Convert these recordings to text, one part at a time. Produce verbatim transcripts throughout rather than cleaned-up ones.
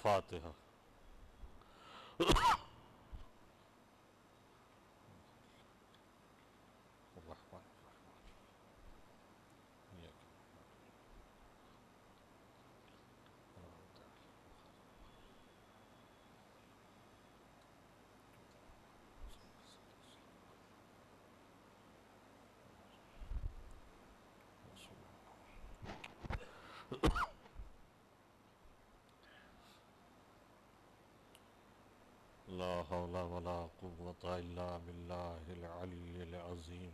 الفاتحة. لا حول ولا قوة إلا بالله العلي العظيم.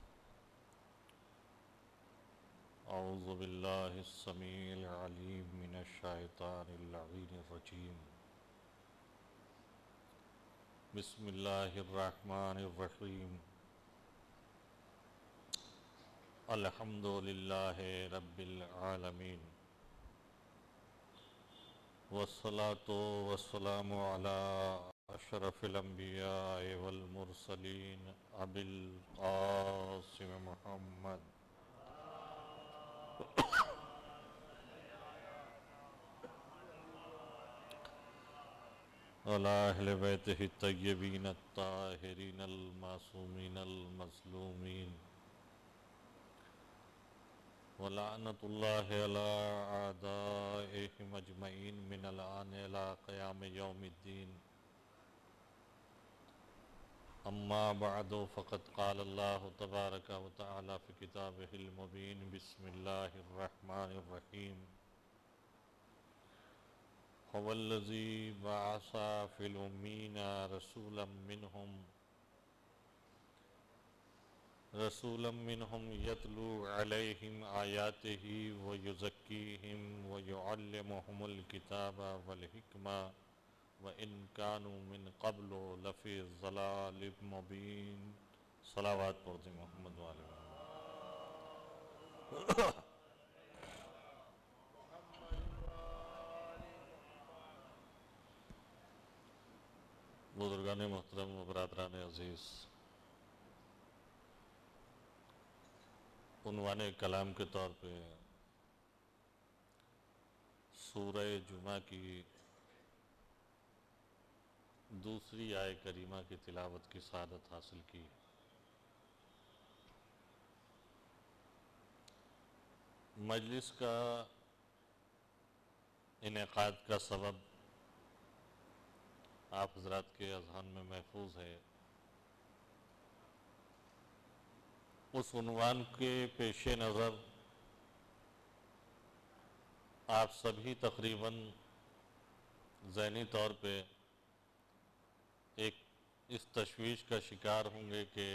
أعوذ بالله السميع العليم من الشيطان اللعين الرجيم. بسم الله الرحمن الرحيم. الحمد لله رب العالمين، والصلاة والسلام على أشرف الأنبياء والمرسلين أبي القاسم محمد وعلى أهل بيته الطيبين الطاهرين المعصومين المظلومين، ولعنة الله على أعدائهم أجمعين من الآن إلى قيام يوم الدين. أما بعد، فقد قال الله تبارك وتعالى في كتابه المبين. بسم الله الرحمن الرحيم. هو الذي بعث في الأمين رسولا منهم رسولا منهم يتلو عليهم آياته ويزكيهم ويعلمهم الكتاب والحكمة وإن كانوا من قبل لفي ضلال مبين. صلوات پڑھتے محمد والے بزرگان محترم و برادران عزیز، عنوان کلام کے طور پہ سورہ جمعہ کی دوسری آیہ کریمہ کی تلاوت کی سعادت حاصل کی. مجلس کا انعقاد کا سبب آپ حضرات کے اذہان میں محفوظ ہے. اس عنوان کے پیش نظر آپ سبھی تقریباً ذہنی طور پہ ایک اس تشویش کا شکار ہوں گے کہ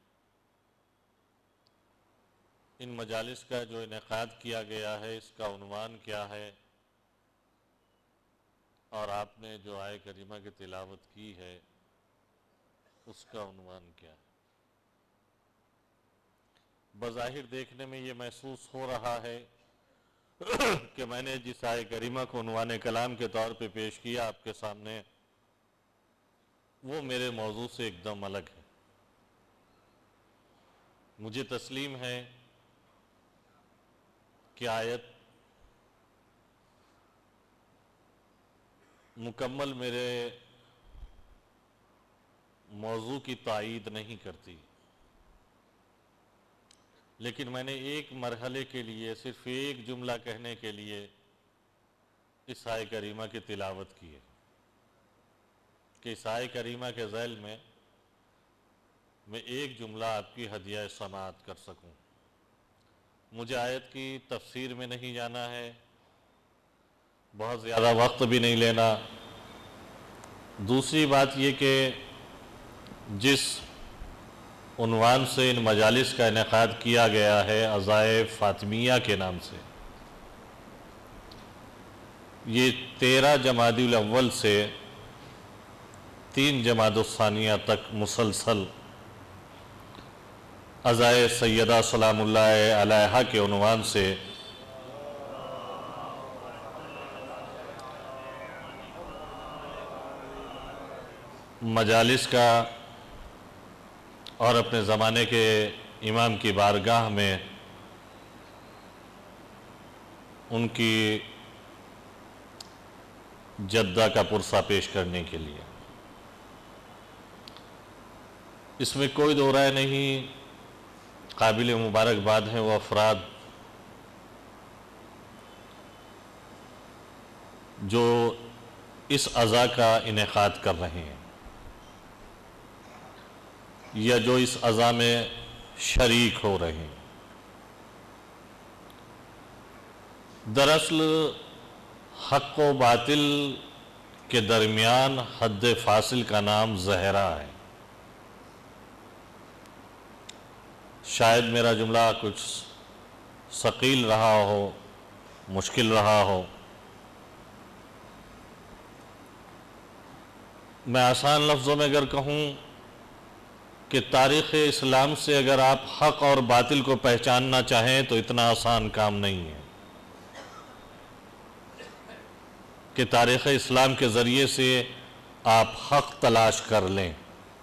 ان مجالس کا جو انعقاد کیا گیا ہے اس کا عنوان کیا ہے، اور آپ نے جو آیہ کریمہ کی تلاوت کی ہے اس کا عنوان کیا ہے. بظاہر دیکھنے میں یہ محسوس ہو رہا ہے کہ میں نے جس آیہ کریمہ کو عنوان کلام کے طور پہ پیش کیا آپ کے سامنے، وہ میرے موضوع سے ایک دم الگ ہے. مجھے تسلیم ہے کہ آیت مکمل میرے موضوع کی تائید نہیں کرتی، لیکن میں نے ایک مرحلے کے لیے صرف ایک جملہ کہنے کے لیے اس آیہ کریمہ کی تلاوت کی ہے کہ اس آیہ کریمہ کے ذیل میں میں ایک جملہ آپ کی ہدیہ سماعت کر سکوں. مجھے آیت کی تفسیر میں نہیں جانا ہے، بہت زیادہ وقت بھی نہیں لینا. دوسری بات یہ کہ جس عنوان سے ان مجالس کا انعقاد کیا گیا ہے عزائے فاطمیہ کے نام سے، یہ تیرہ جمادی الاول سے تین جمادی الثانیہ تک مسلسل عزائے سیدہ سلام اللہ علیہا کے عنوان سے مجالس کا اور اپنے زمانے کے امام کی بارگاہ میں ان کی جدہ کا پرسہ پیش کرنے کے لیے۔ اس میں کوئی دو رائے نہیں، قابل مبارکباد ہیں وہ افراد جو اس عزا کا انعقاد کر رہے ہیں یا جو اس عزا میں شریک ہو رہے ہیں۔ دراصل حق و باطل کے درمیان حد فاصل کا نام زہرا ہے۔ شاید میرا جملہ کچھ ثقیل رہا ہو، مشکل رہا ہو، میں آسان لفظوں میں اگر کہوں کہ تاریخ اسلام سے اگر آپ حق اور باطل کو پہچاننا چاہیں تو اتنا آسان کام نہیں ہے کہ تاریخ اسلام کے ذریعے سے آپ حق تلاش کر لیں۔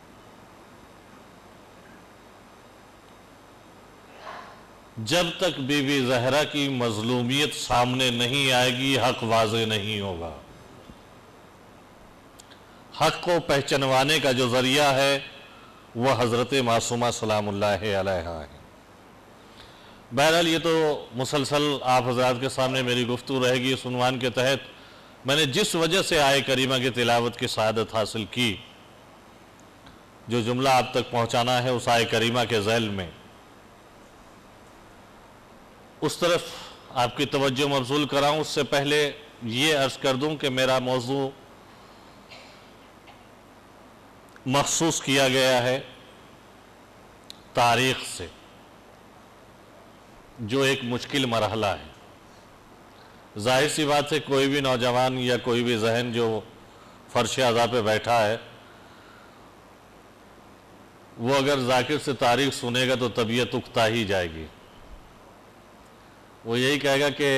جب تک بی بی زہرا کی مظلومیت سامنے نہیں آئے گی حق واضح نہیں ہوگا۔ حق کو پہچانوانے کا جو ذریعہ ہے وہ حضرت معصومہ سلام اللہ علیہا ہے۔ بہرحال یہ تو مسلسل آپ حضرات کے سامنے میری گفتگو رہے گی۔ اس عنوان کے تحت میں نے جس وجہ سے آیہ کریمہ کی تلاوت کی سعادت حاصل کی، جو جملہ آپ تک پہنچانا ہے اس آیہ کریمہ کے ذیل میں، اس طرف آپ کی توجہ مبذول کراؤں۔ اس سے پہلے یہ عرض کر دوں کہ میرا موضوع مخصوص کیا گیا ہے تاریخ سے، جو ایک مشکل مرحلہ ہے۔ ظاہر سی بات ہے کوئی بھی نوجوان یا کوئی بھی ذہن جو فرش عزا پہ بیٹھا ہے وہ اگر ذاکر سے تاریخ سنے گا تو طبیعت اکتا ہی جائے گی۔ وہ یہی کہے گا کہ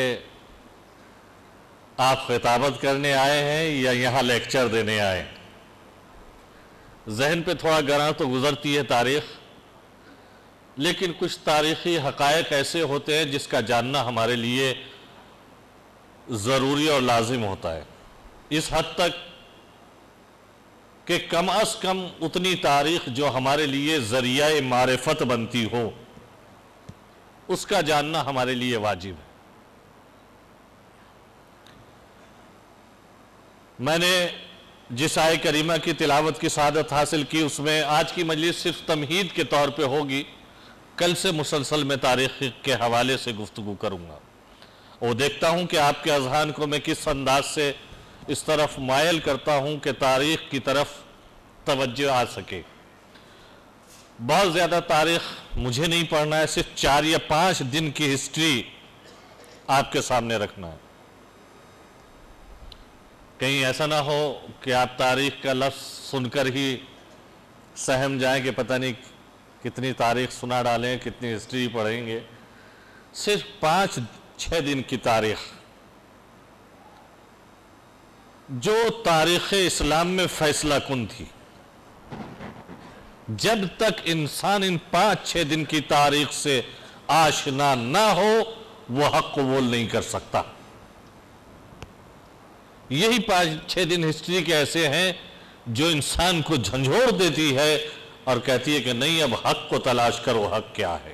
آپ خطابت کرنے آئے ہیں یا یہاں لیکچر دینے آئے ہیں۔ ذہن پہ تھوڑا گراں تو گزرتی ہے تاریخ، لیکن کچھ تاریخی حقائق ایسے ہوتے ہیں جس کا جاننا ہمارے لیے ضروری اور لازم ہوتا ہے، اس حد تک کہ کم از کم اتنی تاریخ جو ہمارے لیے ذریعہ معرفت بنتی ہو اس کا جاننا ہمارے لیے واجب ہے۔ میں نے جس آیہ کریمہ کی تلاوت کی سعادت حاصل کی اس میں آج کی مجلس صرف تمہید کے طور پہ ہوگی، کل سے مسلسل میں تاریخ کے حوالے سے گفتگو کروں گا، اور دیکھتا ہوں کہ آپ کے اذہان کو میں کس انداز سے اس طرف مائل کرتا ہوں کہ تاریخ کی طرف توجہ آ سکے۔ بہت زیادہ تاریخ مجھے نہیں پڑھنا ہے، صرف چار یا پانچ دن کی ہسٹری آپ کے سامنے رکھنا ہے۔ کہیں ایسا نہ ہو کہ آپ تاریخ کا لفظ سن کر ہی سہم جائیں کہ پتہ نہیں کتنی تاریخ سنا ڈالیں، کتنی ہسٹری پڑھیں گے۔ صرف پانچ چھ دن کی تاریخ جو تاریخ اسلام میں فیصلہ کن تھی، جب تک انسان ان پانچ چھ دن کی تاریخ سے آشنا نہ ہو وہ حق قبول نہیں کر سکتا۔ یہی پانچ چھ دن ہسٹری کے ایسے ہیں جو انسان کو جھنجھوڑ دیتی ہے اور کہتی ہے کہ نہیں اب حق کو تلاش کرو، حق کیا ہے۔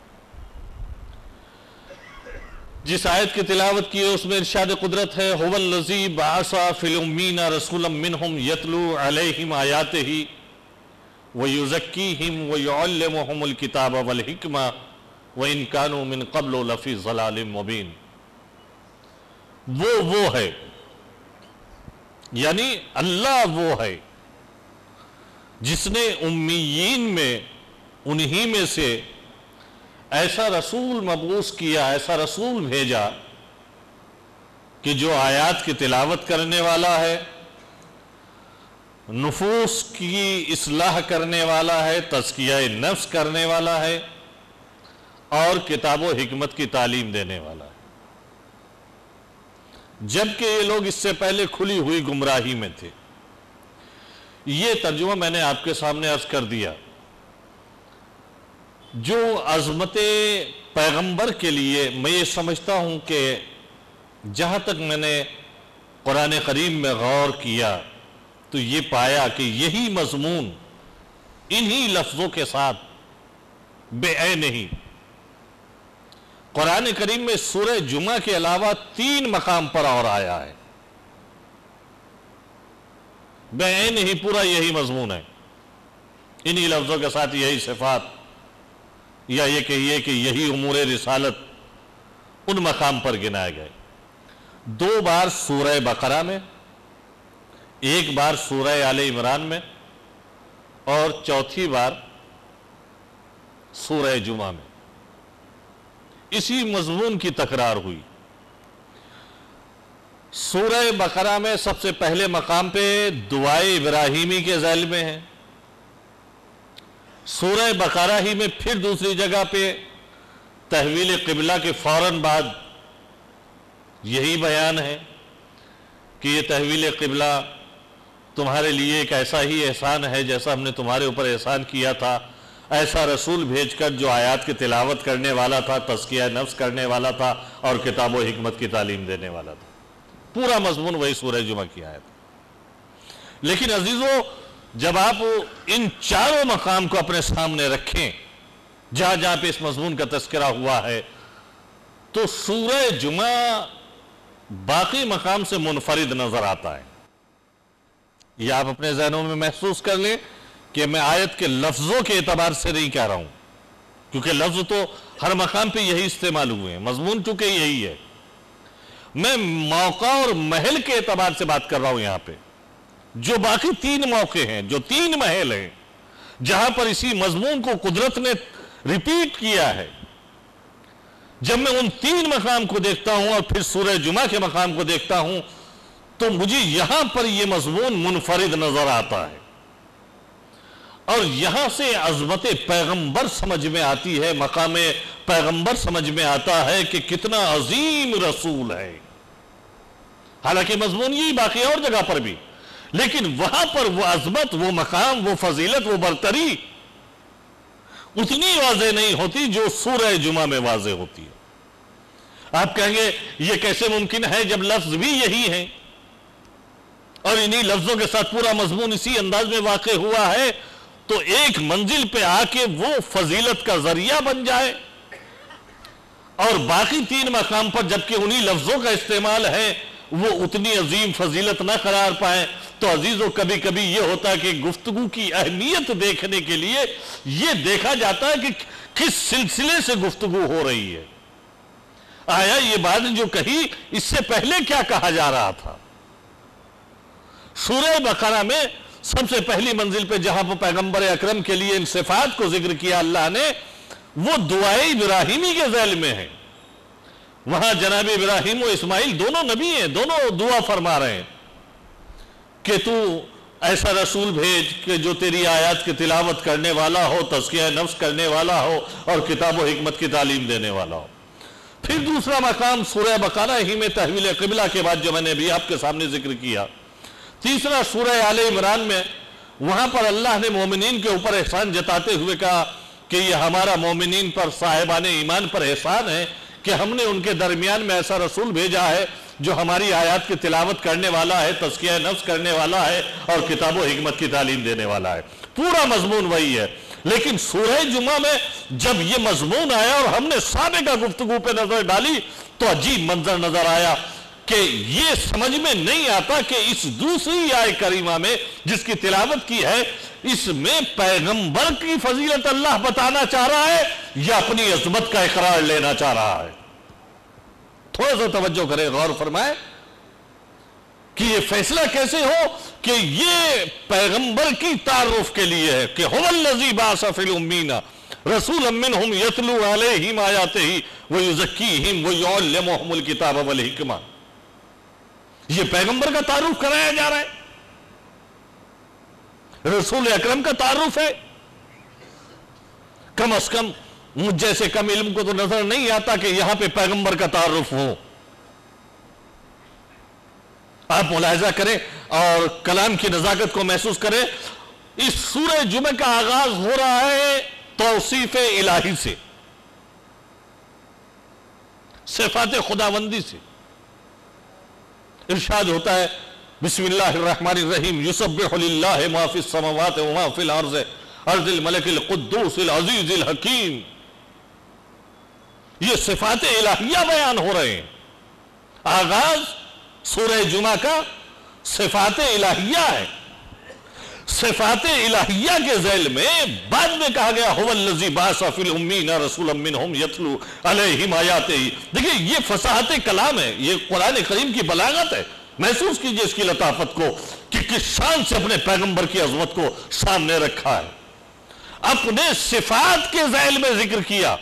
جس آیت کی تلاوت کی ہے اس میں ارشاد قدرت ہے هو الذی بعث فی الامین رسولا منہم یتلو علیہم آیاتہ ویزکیہم ویعلمہم الکتاب والحکمہ وان کانوا من قبل لفی ضلال مبین۔ وہ وہ ہے، یعنی اللہ وہ ہے جس نے امیین میں انہی میں سے ایسا رسول مبعوث کیا، ایسا رسول بھیجا کہ جو آیات کی تلاوت کرنے والا ہے، نفوس کی اصلاح کرنے والا ہے، تزکیہ نفس کرنے والا ہے اور کتاب و حکمت کی تعلیم دینے والا ہے، جبکہ یہ لوگ اس سے پہلے کھلی ہوئی گمراہی میں تھے۔ یہ ترجمہ میں نے آپ کے سامنے عرض کر دیا۔ جو عظمت پیغمبر کے لیے میں یہ سمجھتا ہوں کہ جہاں تک میں نے قرآن کریم میں غور کیا تو یہ پایا کہ یہی مضمون انہی لفظوں کے ساتھ بے عین ہی قرآن کریم میں سورہ جمعہ کے علاوہ تین مقام پر اور آیا ہے. بے عین ہی پورا یہی مضمون ہے، انہی لفظوں کے ساتھ یہی صفات، یا یہ کہیے کہ یہی امور رسالت ان مقام پر گنائے گئے. دو بار سورہ بقرہ میں، ایک بار سورہ آل عمران میں، اور چوتھی بار سورہ جمعہ میں اسی مضمون کی تکرار ہوئی. سورہ بقرہ میں سب سے پہلے مقام پہ دعائے ابراہیمی کے ذیل میں ہے. سورہ بقرہ ہی میں پھر دوسری جگہ پہ تحویل قبلہ کے فوراً بعد یہی بیان ہے کہ یہ تحویل قبلہ تمہارے لیے ایک ایسا ہی احسان ہے جیسا ہم نے تمہارے اوپر احسان کیا تھا. ایسا رسول بھیج کر جو آیات کی تلاوت کرنے والا تھا، تزکیہ نفس کرنے والا تھا، اور کتاب و حکمت کی تعلیم دینے والا تھا. پورا مضمون وہی سورہ جمعہ کی آیت. لیکن عزیزو، جب آپ ان چاروں مقام کو اپنے سامنے رکھیں جہاں جہاں پہ اس مضمون کا تذکرہ ہوا ہے، تو سورہ جمعہ باقی مقام سے منفرد نظر آتا ہے. یہ آپ اپنے ذہنوں میں محسوس کر لیں کہ میں آیت کے لفظوں کے اعتبار سے نہیں کہہ رہا ہوں، کیونکہ لفظ تو ہر مقام پہ یہی استعمال ہوئے ہیں، مضمون چونکہ یہی ہے. میں موقع اور محل کے اعتبار سے بات کر رہا ہوں. یہاں پہ جو باقی تین موقع ہیں، جو تین محل ہیں جہاں پر اسی مضمون کو قدرت نے ریپیٹ کیا ہے، جب میں ان تین مقام کو دیکھتا ہوں اور پھر سورہ جمعہ کے مقام کو دیکھتا ہوں تو مجھے یہاں پر یہ مضمون منفرد نظر آتا ہے، اور یہاں سے عظمت پیغمبر سمجھ میں آتی ہے، مقام پیغمبر سمجھ میں آتا ہے کہ کتنا عظیم رسول ہے. حالانکہ مضمون یہی باقی اور جگہ پر بھی، لیکن وہاں پر وہ عظمت، وہ مقام، وہ فضیلت، وہ برتری اتنی واضح نہیں ہوتی جو سورہ جمعہ میں واضح ہوتی ہے. آپ کہیں گے یہ کیسے ممکن ہے جب لفظ بھی یہی ہیں اور انہی لفظوں کے ساتھ پورا مضمون اسی انداز میں واقع ہوا ہے، تو ایک منزل پہ آ کے وہ فضیلت کا ذریعہ بن جائے اور باقی تین مقام پر جبکہ انہی لفظوں کا استعمال ہے وہ اتنی عظیم فضیلت نہ قرار پائیں. تو عزیزو، کبھی کبھی یہ ہوتا ہے کہ گفتگو کی اہمیت دیکھنے کے لیے یہ دیکھا جاتا ہے کہ کس سلسلے سے گفتگو ہو رہی ہے. آیا یہ بات جو کہی اس سے پہلے کیا کہا جا رہا تھا؟ سورہ بقرہ میں سب سے پہلی منزل پہ جہاں پر پیغمبر اکرم کے لیے ان صفات کو ذکر کیا اللہ نے، وہ دعائے ابراہیمی کے ذیل میں ہے. وہاں جناب ابراہیم و اسماعیل دونوں نبی ہیں، دونوں دعا فرما رہے ہیں کہ تو ایسا رسول بھیج کہ جو تیری آیات کی تلاوت کرنے والا ہو، تزکیہ نفس کرنے والا ہو، اور کتاب و حکمت کی تعلیم دینے والا ہو. پھر دوسرا مقام سورہ بقرہ ہی میں تحویل قبلہ کے بعد جو میں نے ابھی آپ کے سامنے ذکر کیا. تیسرا سورہ آل عمران میں، وہاں پر اللہ نے مومنین کے اوپر احسان جتاتے ہوئے کہا کہ یہ ہمارا مومنین پر، صاحبان ایمان پر احسان ہے کہ ہم نے ان کے درمیان میں ایسا رسول بھیجا ہے جو ہماری آیات کی تلاوت کرنے والا ہے، تزکیہ نفس کرنے والا ہے، اور کتاب و حکمت کی تعلیم دینے والا ہے. پورا مضمون وہی ہے. لیکن سورہ جمعہ میں جب یہ مضمون آیا اور ہم نے سابقہ گفتگو پہ نظر ڈالی تو عجیب منظر نظر آیا کہ یہ سمجھ میں نہیں آتا کہ اس دوسری آیت کریمہ میں جس کی تلاوت کی ہے، اس میں پیغمبر کی فضیلت اللہ بتانا چاہ رہا ہے یا اپنی عظمت کا اقرار لینا چاہ رہا ہے. تھوڑا سا توجہ کریں، غور فرمائیں کہ یہ فیصلہ کیسے ہو کہ یہ پیغمبر کی تعارف کے لیے ہے کہ هو الذی بعث فی الامین رسولا منہم یتلو علیہم آیاتہ ویزکیہم ویعلمہم الکتاب والحکمہ. یہ پیغمبر کا تعارف کرایا جا رہا ہے، رسول اکرم کا تعارف ہے. کم از کم مجھ جیسے کم علم کو تو نظر نہیں آتا کہ یہاں پہ پیغمبر کا تعارف ہو. آپ ملاحظہ کریں اور کلام کی نزاکت کو محسوس کریں. اس سورہ جمعہ کا آغاز ہو رہا ہے توصیف الہی سے، صفات خداوندی سے. ارشاد ہوتا ہے بسم اللہ الرحمن الرحیم یسبح للہ ما فی السماوات وما فی الارض ارض الملک القدوس العزیز الحکیم. یہ صفات الہیہ بیان ہو رہے ہیں. آغاز سورہ جمعہ کا صفات الہیہ ہے. صفات الہیہ کے ذیل میں بعد میں کہا گیا هو الذی بعث فی الامین رسولا منہم یتلو علیہم آیاتہ. دیکھیں یہ فصاحت کلام ہے, یہ قرآن کریم کی بلاغت ہے. محسوس کیجئے اس کی لطافت کو کہ کس شان سے اپنے پیغمبر کی عظمت کو سامنے رکھا ہے, اپنے صفات کے ذیل میں ذکر کیا.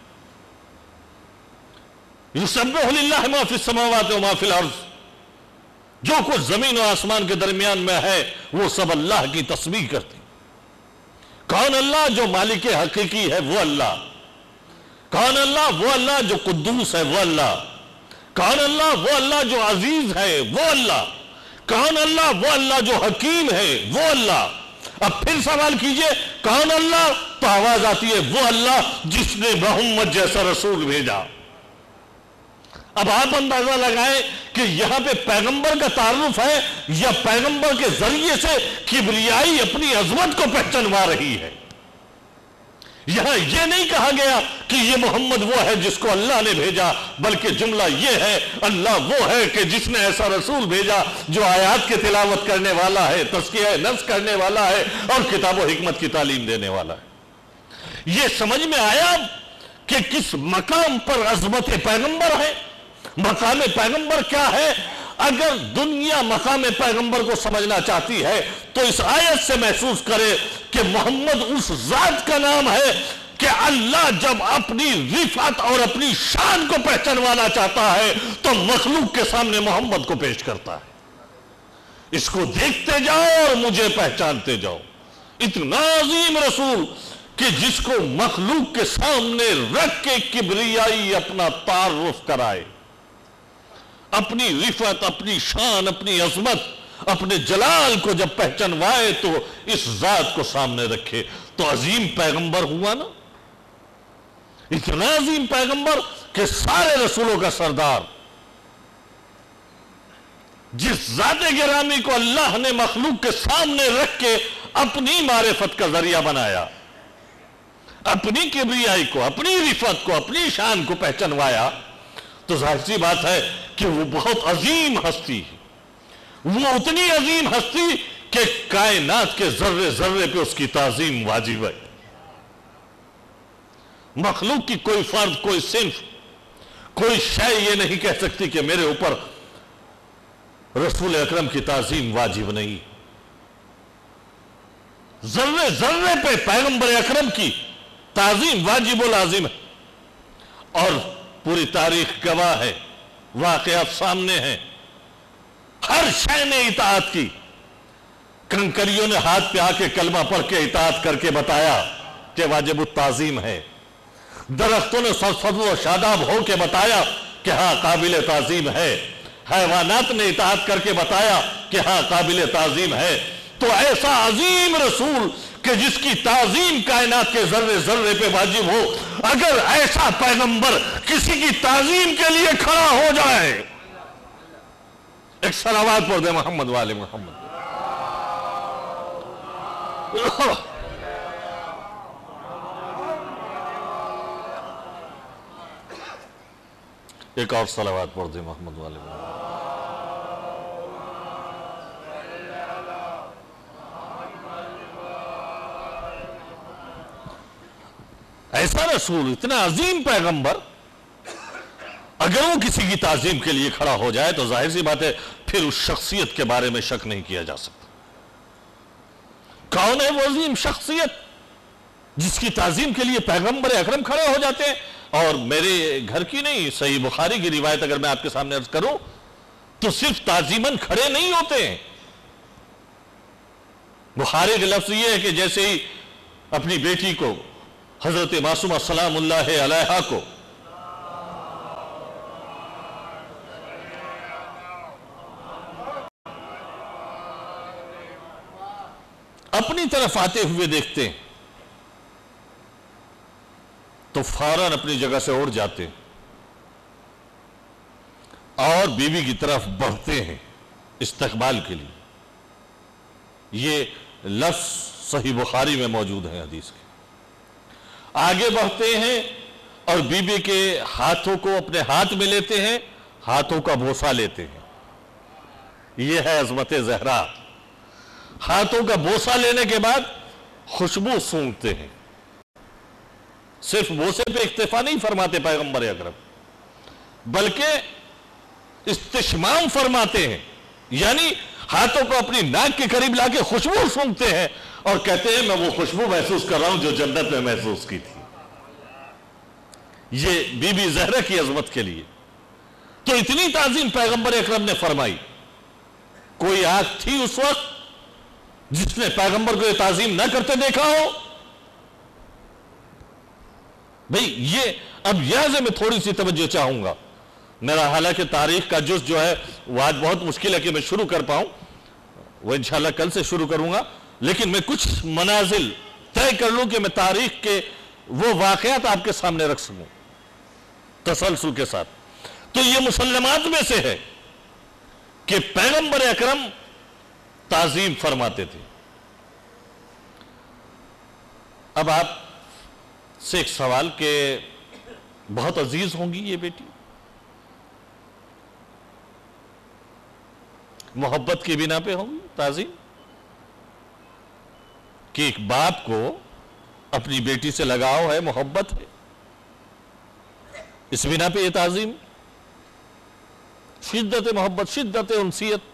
یسبح للہ ما فی السماوات وما فی الارض, جو کچھ زمین و آسمان کے درمیان میں ہے وہ سب اللہ کی تسبیح کرتے. کون اللہ؟ جو مالک حقیقی ہے وہ اللہ. کون اللہ؟ وہ اللہ جو قدوس ہے وہ اللہ. کون اللہ؟ وہ اللہ جو عزیز ہے وہ اللہ. کون اللہ؟ وہ اللہ جو حکیم ہے وہ اللہ. اب پھر سوال کیجئے کون اللہ؟ تو آواز آتی ہے وہ اللہ جس نے محمد جیسا رسول بھیجا. اب آپ اندازہ لگائیں کہ یہاں پہ پیغمبر کا تعارف ہے یا پیغمبر کے ذریعے سے کبریائی اپنی عظمت کو پہچانوا رہی ہے. یہاں یہ نہیں کہا گیا کہ یہ محمد وہ ہے جس کو اللہ نے بھیجا, بلکہ جملہ یہ ہے اللہ وہ ہے کہ جس نے ایسا رسول بھیجا جو آیات کی تلاوت کرنے والا ہے, تزکیہ نفس کرنے والا ہے اور کتاب و حکمت کی تعلیم دینے والا ہے. یہ سمجھ میں آیا کہ کس مقام پر عظمت پیغمبر ہے. مقام پیغمبر کیا ہے؟ اگر دنیا مقام پیغمبر کو سمجھنا چاہتی ہے تو اس آیت سے محسوس کرے کہ محمد اس ذات کا نام ہے کہ اللہ جب اپنی رفعت اور اپنی شان کو پہچانوانا چاہتا ہے تو مخلوق کے سامنے محمد کو پیش کرتا ہے. اس کو دیکھتے جاؤ اور مجھے پہچانتے جاؤ. اتنا عظیم رسول کہ جس کو مخلوق کے سامنے رکھ کے کبریائی اپنا تعارف کرائے, اپنی رفعت, اپنی شان, اپنی عظمت, اپنے جلال کو جب پہچانوائے تو اس ذات کو سامنے رکھے, تو عظیم پیغمبر ہوا نا. اتنا عظیم پیغمبر کہ سارے رسولوں کا سردار, جس ذات گرامی کو اللہ نے مخلوق کے سامنے رکھ کے اپنی معرفت کا ذریعہ بنایا, اپنی کبریائی کو, اپنی رفعت کو, اپنی شان کو پہچانوایا, تو ظاہر سی بات ہے کہ وہ بہت عظیم ہستی ہے. وہ اتنی عظیم ہستی کہ کائنات کے ذرے ذرے پہ اس کی تعظیم واجب ہے. مخلوق کی کوئی فرد, کوئی صنف, کوئی شے یہ نہیں کہہ سکتی کہ میرے اوپر رسول اکرم کی تعظیم واجب نہیں. ذرے ذرے پہ پیغمبر اکرم کی تعظیم واجب و لازم ہے. اور پوری تاریخ گواہ ہے, واقعات سامنے ہیں, ہر شے نے اطاعت کی. کنکریوں نے ہاتھ پہ آ کے کلمہ پڑھ کے اطاعت کر کے بتایا کہ واجب التعظیم ہے. درختوں نے سرسبز و شاداب ہو کے بتایا کہ ہاں قابل تعظیم ہے. حیوانات نے اطاعت کر کے بتایا کہ ہاں قابل تعظیم ہے. تو ایسا عظیم رسول کہ جس کی تعظیم کائنات کے ذرے ذرے پہ واجب ہو, اگر ایسا پیغمبر کسی کی تعظیم کے لیے کھڑا ہو جائے, ایک صلوات پڑھ دے محمد والے محمد. ایک اور صلوات پڑھ دے محمد والے محمد. ایسا رسول, اتنا عظیم پیغمبر, اگر وہ کسی کی تعظیم کے لیے کھڑا ہو جائے تو ظاہر سی بات ہے پھر اس شخصیت کے بارے میں شک نہیں کیا جا سکتا. کون ہے وہ عظیم شخصیت جس کی تعظیم کے لیے پیغمبر اکرم کھڑے ہو جاتے ہیں؟ اور میرے گھر کی نہیں, صحیح بخاری کی روایت اگر میں آپ کے سامنے عرض کروں تو صرف تعظیماً کھڑے نہیں ہوتے ہیں. بخاری کا لفظ یہ ہے کہ جیسے ہی اپنی بیٹی کو حضرت معصومہ سلام اللہ علیہا کو اپنی طرف آتے ہوئے دیکھتے ہیں تو فوراً اپنی جگہ سے اٹھ جاتے اور اور بیوی کی طرف بڑھتے ہیں استقبال کے لیے. یہ لفظ صحیح بخاری میں موجود ہے حدیث کے. آگے بڑھتے ہیں اور بیوی کے ہاتھوں کو اپنے ہاتھ میں لیتے ہیں, ہاتھوں کا بوسہ لیتے ہیں. یہ ہے عظمت زہرا. ہاتھوں کا بوسہ لینے کے بعد خوشبو سونگتے ہیں. صرف بوسے پہ اکتفا نہیں فرماتے پیغمبر اکرم, بلکہ استشمام فرماتے ہیں, یعنی ہاتھوں کو اپنی ناک کے قریب لا کے خوشبو سونگتے ہیں اور کہتے ہیں میں وہ خوشبو محسوس کر رہا ہوں جو جنت میں محسوس کی تھی. یہ بی بی زہرا کی عظمت کے لیے تو اتنی تعظیم پیغمبر اکرم نے فرمائی. کوئی آنکھ تھی اس وقت جس نے پیغمبر کو یہ تعظیم نہ کرتے دیکھا ہو؟ بھئی یہ اب یہاں سے میں تھوڑی سی توجہ چاہوں گا. میرا حالانکہ تاریخ کا جز جو ہے وہ آج بہت مشکل ہے کہ میں شروع کر پاؤں, وہ انشاءاللہ کل سے شروع کروں گا, لیکن میں کچھ منازل طے کر لوں کہ میں تاریخ کے وہ واقعات آپ کے سامنے رکھ سکوں تسلسل کے ساتھ. تو یہ مسلمات میں سے ہے کہ پیغمبر اکرم تعظیم فرماتے تھے. اب آپ سے ایک سوال کہ بہت عزیز ہوں گی یہ بیٹی, محبت کی بنا پہ ہوں گی تعظیم, کہ ایک باپ کو اپنی بیٹی سے لگاؤ ہے, محبت ہے, اس بنا پہ یہ تعظیم, شدت محبت, شدت انسیت.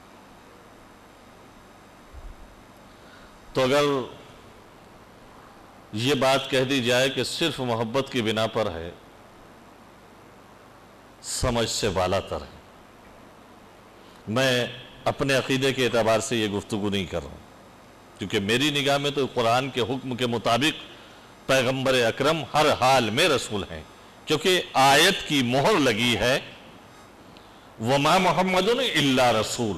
تو اگر یہ بات کہہ دی جائے کہ صرف محبت کی بنا پر ہے, سمجھ سے بالا تر ہے. میں اپنے عقیدے کے اعتبار سے یہ گفتگو نہیں کر رہا ہوں, کیونکہ میری نگاہ میں تو قرآن کے حکم کے مطابق پیغمبر اکرم ہر حال میں رسول ہیں, کیونکہ آیت کی مہر لگی ہے وَمَا مُحَمَّدٌ إِلَّا رسول.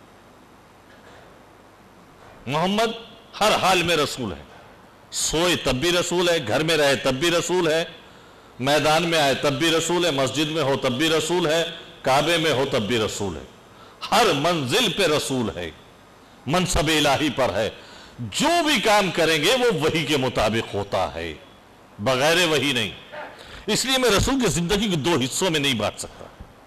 محمد ہر حال میں رسول ہے, سوئے تب بھی رسول ہے, گھر میں رہے تب بھی رسول ہے, میدان میں آئے تب بھی رسول ہے, مسجد میں ہو تب بھی رسول ہے, کعبے میں ہو تب بھی رسول ہے, ہر منزل پہ رسول ہے, منصب الہی پر ہے. جو بھی کام کریں گے وہ وحی کے مطابق ہوتا ہے, بغیر وحی نہیں. اس لیے میں رسول کی زندگی کو دو حصوں میں نہیں بانٹ سکتا.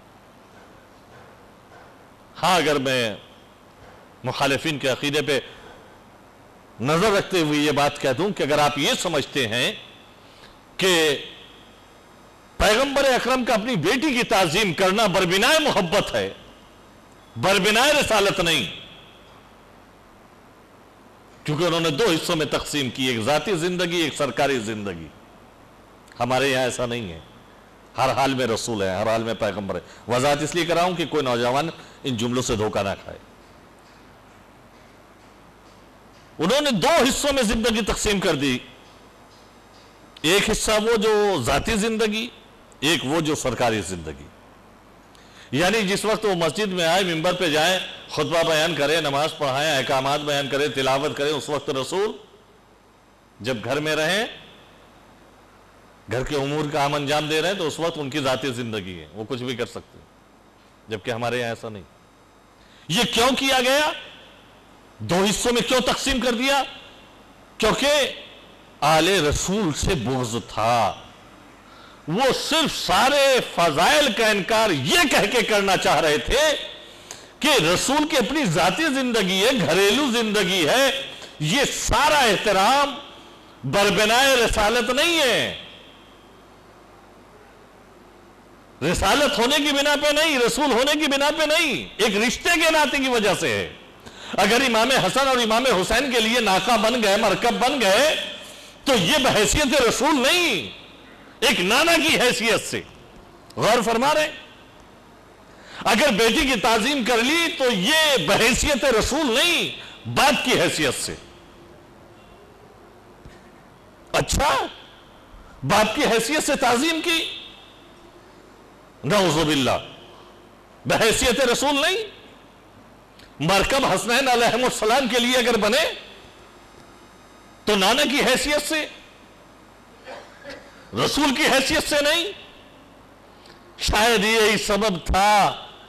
ہاں اگر میں مخالفین کے عقیدے پہ نظر رکھتے ہوئے یہ بات کہہ دوں کہ اگر آپ یہ سمجھتے ہیں کہ پیغمبر اکرم کا اپنی بیٹی کی تعظیم کرنا بربنائے محبت ہے, بربنائے رسالت نہیں, کیونکہ انہوں نے دو حصوں میں تقسیم کی, ایک ذاتی زندگی, ایک سرکاری زندگی. ہمارے یہاں ایسا نہیں ہے, ہر حال میں رسول ہے, ہر حال میں پیغمبر ہے. وضاحت اس لیے کراؤں کہ کوئی نوجوان ان جملوں سے دھوکہ نہ کھائے. انہوں نے دو حصوں میں زندگی تقسیم کر دی, ایک حصہ وہ جو ذاتی زندگی, ایک وہ جو سرکاری زندگی. یعنی جس وقت وہ مسجد میں آئے, منبر پہ جائیں, خطبہ بیان کریں, نماز پڑھائیں, احکامات بیان کریں, تلاوت کریں, اس وقت رسول. جب گھر میں رہیں, گھر کے امور کا ہم انجام دے رہے ہیں, تو اس وقت ان کی ذاتی زندگی ہے, وہ کچھ بھی کر سکتے ہیں, جبکہ ہمارے یہاں ایسا نہیں. یہ کیوں کیا گیا, دو حصوں میں کیوں تقسیم کر دیا؟ کیونکہ آل رسول سے بغض تھا. وہ صرف سارے فضائل کا انکار یہ کہہ کے کرنا چاہ رہے تھے کہ رسول کی اپنی ذاتی زندگی ہے, گھریلو زندگی ہے, یہ سارا احترام بربنائے رسالت نہیں ہے, رسالت ہونے کی بنا پہ نہیں, رسول ہونے کی بنا پہ نہیں, ایک رشتے کے ناطے کی وجہ سے ہے. اگر امام حسن اور امام حسین کے لیے ناقہ بن گئے, مرکب بن گئے, تو یہ بحیثیت رسول نہیں, ایک نانا کی حیثیت سے. غور فرما رہے, اگر بیٹی کی تعظیم کر لی تو یہ بحیثیت رسول نہیں, باپ کی حیثیت سے. اچھا, باپ کی حیثیت سے تعظیم کی, نعوذ باللہ, بحیثیت رسول نہیں. مرکب حسنین علیہ السلام کے لیے اگر بنے تو نانا کی حیثیت سے, رسول کی حیثیت سے نہیں. شاید یہی سبب تھا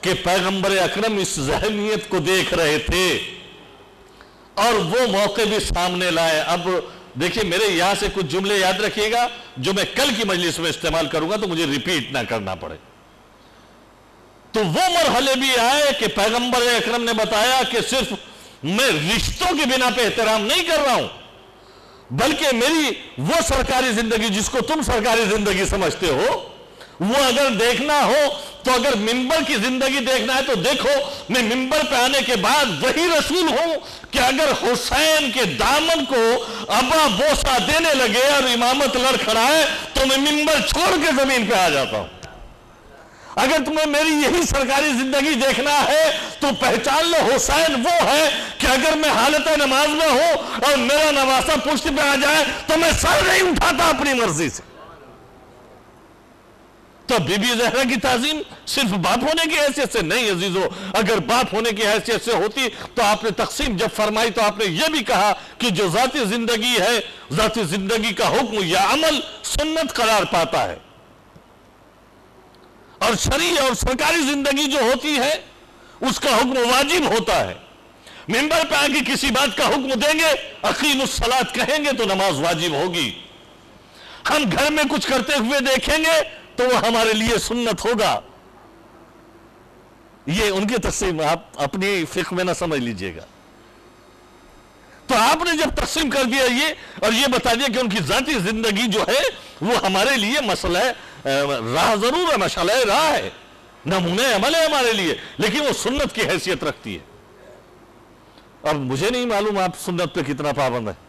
کہ پیغمبر اکرم اس ذہنیت کو دیکھ رہے تھے اور وہ موقع بھی سامنے لائے. اب دیکھیں میرے یہاں سے کچھ جملے یاد رکھیے گا جو میں کل کی مجلس میں استعمال کروں گا تو مجھے ریپیٹ نہ کرنا پڑے. تو وہ مرحلے بھی آئے کہ پیغمبر اکرم نے بتایا کہ صرف میں رشتوں کی بنا پہ احترام نہیں کر رہا ہوں بلکہ میری وہ سرکاری زندگی جس کو تم سرکاری زندگی سمجھتے ہو وہ اگر دیکھنا ہو تو اگر ممبر کی زندگی دیکھنا ہے تو دیکھو میں ممبر پہ آنے کے بعد وہی رسول ہوں کہ اگر حسین کے دامن کو ابا بوسہ دینے لگے اور امامت لڑ کھڑائے تو میں ممبر چھوڑ کے زمین پہ آ جاتا ہوں. اگر تمہیں میری یہی سرکاری زندگی دیکھنا ہے تو پہچان لو حسین وہ ہے کہ اگر میں حالت نماز میں ہوں اور میرا نواسہ پشت پہ آ جائے تو میں سر نہیں اٹھاتا اپنی مرضی سے. تو بی بی زہرا کی تعظیم صرف باپ ہونے کی حیثیت سے نہیں عزیزو. اگر باپ ہونے کی حیثیت سے ہوتی تو آپ نے تقسیم جب فرمائی تو آپ نے یہ بھی کہا کہ جو ذاتی زندگی ہے ذاتی زندگی کا حکم یا عمل سنت قرار پاتا ہے اور شرعی اور سرکاری زندگی جو ہوتی ہے اس کا حکم واجب ہوتا ہے. ممبر پہ آگے کسی بات کا حکم دیں گے اقیم الصلاۃ کہیں گے تو نماز واجب ہوگی. ہم گھر میں کچھ کرتے ہوئے دیکھیں گے تو وہ ہمارے لیے سنت ہوگا. یہ ان کی تقسیم آپ اپنی فقہ میں نہ سمجھ لیجئے گا. تو آپ نے جب تقسیم کر دیا یہ اور یہ بتا دیا کہ ان کی ذاتی زندگی جو ہے وہ ہمارے لیے مسئلہ راہ ضرور ہے, مشعلہ راہ ہے, نمونہ عمل ہے ہمارے لیے, لیکن وہ سنت کی حیثیت رکھتی ہے. اب مجھے نہیں معلوم آپ سنت پہ کتنا پابند ہے,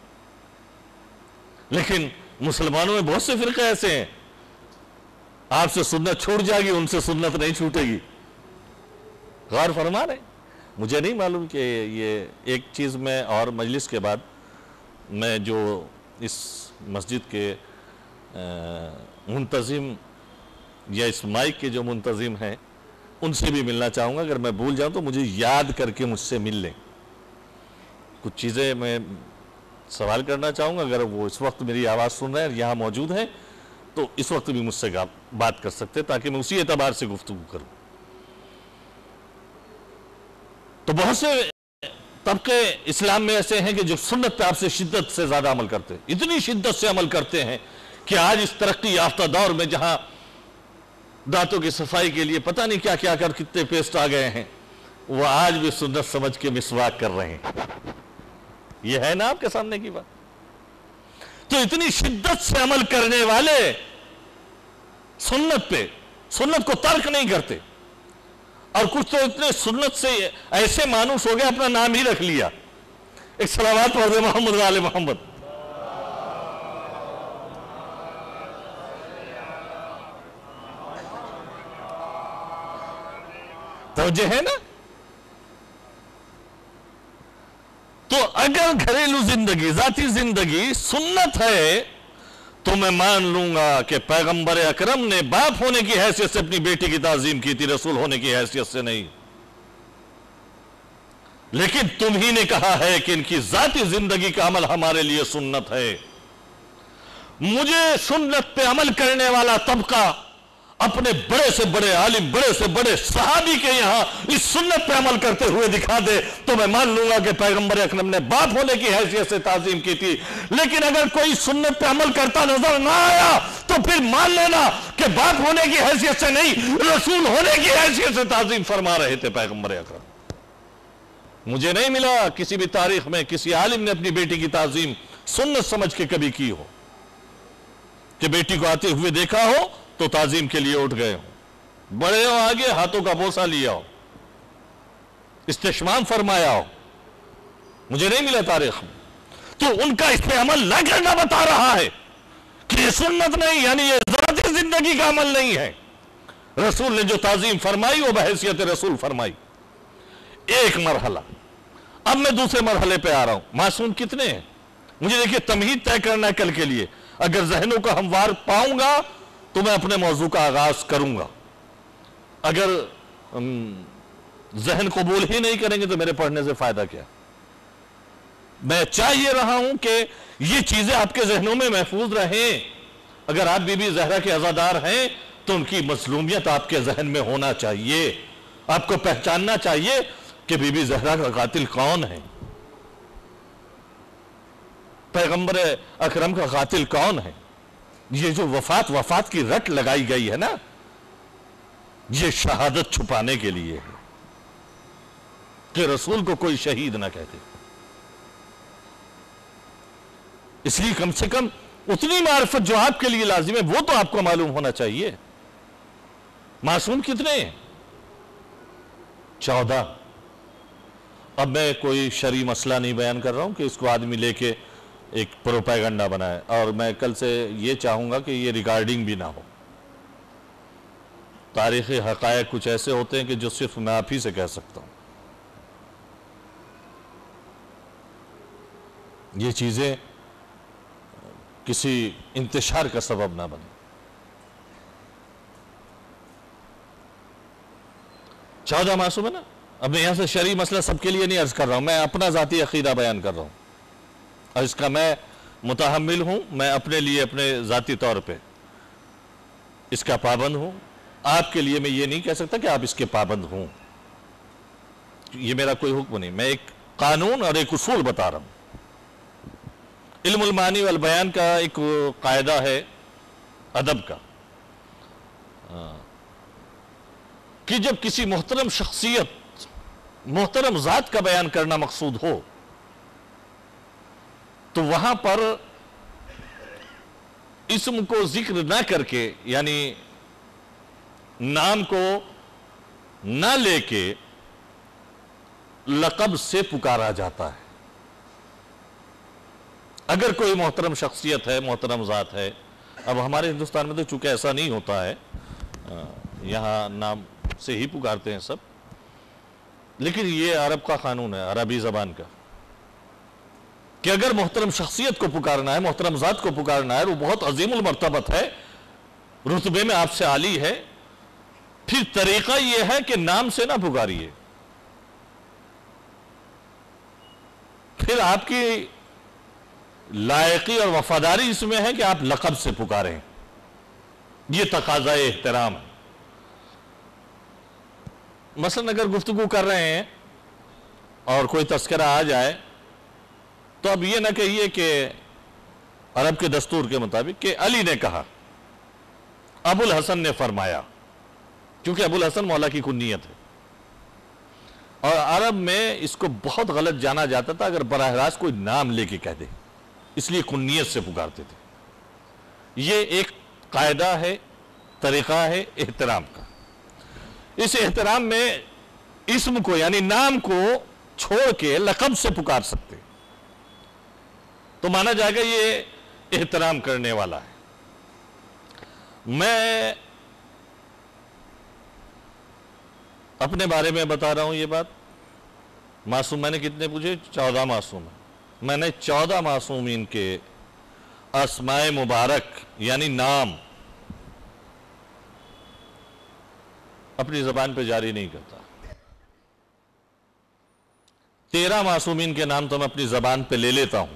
لیکن مسلمانوں میں بہت سے فرقے ایسے ہیں آپ سے سنت چھوٹ جائے گی ان سے سنت نہیں چھوٹے گی. غور فرما رہے. مجھے نہیں معلوم کہ یہ ایک چیز میں اور مجلس کے بعد میں جو اس مسجد کے منتظم یا اس مائک کے جو منتظم ہیں ان سے بھی ملنا چاہوں گا. اگر میں بھول جاؤں تو مجھے یاد کر کے مجھ سے مل لیں. کچھ چیزیں میں سوال کرنا چاہوں گا. اگر وہ اس وقت میری آواز سن رہے ہیں اور یہاں موجود ہیں تو اس وقت بھی مجھ سے بات کر سکتے تاکہ میں اسی اعتبار سے گفتگو کروں. تو بہت سے طبقے اسلام میں ایسے ہیں کہ جو سنت پہ آپ سے شدت سے زیادہ عمل کرتے ہیں, اتنی شدت سے عمل کرتے ہیں کہ آج اس ترقی یافتہ دور میں جہاں دانتوں کی صفائی کے لیے پتہ نہیں کیا کیا کر کتنے پیسٹ آ گئے ہیں وہ آج بھی سنت سمجھ کے مسواک کر رہے ہیں. یہ ہے نا آپ کے سامنے کی بات. تو اتنی شدت سے عمل کرنے والے سنت پہ سنت کو ترک نہیں کرتے, اور کچھ تو اتنے سنت سے ایسے مانوس ہو گئے اپنا نام ہی رکھ لیا. ایک صلوات پڑھ دے محمد وآل محمد. توجہ ہے نا. تو اگر گھریلو زندگی ذاتی زندگی سنت ہے تو میں مان لوں گا کہ پیغمبر اکرم نے باپ ہونے کی حیثیت سے اپنی بیٹی کی تعظیم کی تھی, رسول ہونے کی حیثیت سے نہیں. لیکن تم ہی نے کہا ہے کہ ان کی ذاتی زندگی کا عمل ہمارے لیے سنت ہے. مجھے سنت پہ عمل کرنے والا طبقہ اپنے بڑے سے بڑے عالم بڑے سے بڑے صحابی کے یہاں اس سنت پہ عمل کرتے ہوئے دکھا دے تو میں مان لوں گا کہ پیغمبر اکرم نے باپ ہونے کی حیثیت سے تعظیم کی تھی. لیکن اگر کوئی سنت پہ عمل کرتا نظر نہ آیا تو پھر مان لینا کہ باپ ہونے کی حیثیت سے نہیں رسول ہونے کی حیثیت سے تعظیم فرما رہے تھے پیغمبر اکرم. مجھے نہیں ملا کسی بھی تاریخ میں کسی عالم نے اپنی بیٹی کی تعظیم سنت سمجھ کے کبھی کی ہو کہ بیٹی کو آتے ہوئے دیکھا ہو تو تعظیم کے لیے اٹھ گئے ہو, بڑے ہو آگے ہاتھوں کا بوسہ لیا ہو, استشمام فرمایا ہو. مجھے نہیں ملا تاریخ میں. تو ان کا اس پہ عمل نہ کرنا بتا رہا ہے کہ یہ سنت نہیں, یعنی یہ ذاتی زندگی کا عمل نہیں ہے. رسول نے جو تعظیم فرمائی وہ بحیثیت رسول فرمائی. ایک مرحلہ. اب میں دوسرے مرحلے پہ آ رہا ہوں. معصوم کتنے ہیں مجھے دیکھیے تمہید طے کرنا ہے کل کے لیے. اگر ذہنوں کا ہموار پاؤں گا تو میں اپنے موضوع کا آغاز کروں گا. اگر ذہن قبول ہی نہیں کریں گے تو میرے پڑھنے سے فائدہ کیا. میں چاہیے رہا ہوں کہ یہ چیزیں آپ کے ذہنوں میں محفوظ رہیں. اگر آپ بی بی زہرا کے عزادار ہیں تو ان کی مظلومیت آپ کے ذہن میں ہونا چاہیے. آپ کو پہچاننا چاہیے کہ بی بی زہرا کا قاتل کون ہے، پیغمبر اکرم کا قاتل کون ہے۔ یہ جو وفات وفات کی رٹ لگائی گئی ہے نا، یہ شہادت چھپانے کے لیے ہے کہ رسول کو کوئی شہید نہ کہتے۔ اس لیے کم سے کم اتنی معرفت جو آپ کے لیے لازم ہے وہ تو آپ کو معلوم ہونا چاہیے۔ معصوم کتنے ہیں؟ چودہ۔ اب میں کوئی شرعی مسئلہ نہیں بیان کر رہا ہوں کہ اس کو آدمی لے کے ایک پروپیگنڈا بنائے، اور میں کل سے یہ چاہوں گا کہ یہ ریکارڈنگ بھی نہ ہو۔ تاریخی حقائق کچھ ایسے ہوتے ہیں کہ جو صرف میں آپ ہی سے کہہ سکتا ہوں۔ یہ چیزیں کسی انتشار کا سبب نہ بنے۔ چودہ معصوم ہے نا۔ اب میں یہاں سے شرعی مسئلہ سب کے لیے نہیں عرض کر رہا ہوں، میں اپنا ذاتی عقیدہ بیان کر رہا ہوں، اور اس کا میں متحمل ہوں، میں اپنے لیے اپنے ذاتی طور پہ اس کا پابند ہوں۔ آپ کے لیے میں یہ نہیں کہہ سکتا کہ آپ اس کے پابند ہوں، یہ میرا کوئی حکم نہیں، میں ایک قانون اور ایک اصول بتا رہا ہوں۔ علم المعانی والبیان کا ایک قاعدہ ہے ادب کا کہ جب کسی محترم شخصیت، محترم ذات کا بیان کرنا مقصود ہو تو وہاں پر اسم کو ذکر نہ کر کے، یعنی نام کو نہ لے کے لقب سے پکارا جاتا ہے۔ اگر کوئی محترم شخصیت ہے، محترم ذات ہے، اب ہمارے ہندوستان میں تو چونکہ ایسا نہیں ہوتا ہے، یہاں نام سے ہی پکارتے ہیں سب، لیکن یہ عرب کا قانون ہے، عربی زبان کا، کہ اگر محترم شخصیت کو پکارنا ہے، محترم ذات کو پکارنا ہے، وہ بہت عظیم المرتبت ہے، رتبے میں آپ سے عالی ہے، پھر طریقہ یہ ہے کہ نام سے نہ پکاریے، پھر آپ کی لائقی اور وفاداری اس میں ہے کہ آپ لقب سے پکاریں۔ یہ تقاضائے احترام ہے۔ مثلا اگر گفتگو کر رہے ہیں اور کوئی تذکرہ آ جائے تو اب یہ نہ کہیے کہ عرب کے دستور کے مطابق کہ علی نے کہا، ابو الحسن نے فرمایا، کیونکہ ابو الحسن مولا کی کنیت ہے، اور عرب میں اس کو بہت غلط جانا جاتا تھا اگر براہ راست کوئی نام لے کے کہہ دے، اس لیے کنیت سے پکارتے تھے۔ یہ ایک قاعدہ ہے، طریقہ ہے احترام کا۔ اس احترام میں اسم کو یعنی نام کو چھوڑ کے لقب سے پکار سکتے تو مانا جائے گا یہ احترام کرنے والا ہے۔ میں اپنے بارے میں بتا رہا ہوں یہ بات۔ معصوم میں نے کتنے پوچھے؟ چودہ معصوم ہیں۔ میں نے چودہ معصومین کے اسماء مبارک یعنی نام اپنی زبان پہ جاری نہیں کرتا۔ تیرہ معصومین کے نام تو میں اپنی زبان پہ لے لیتا ہوں۔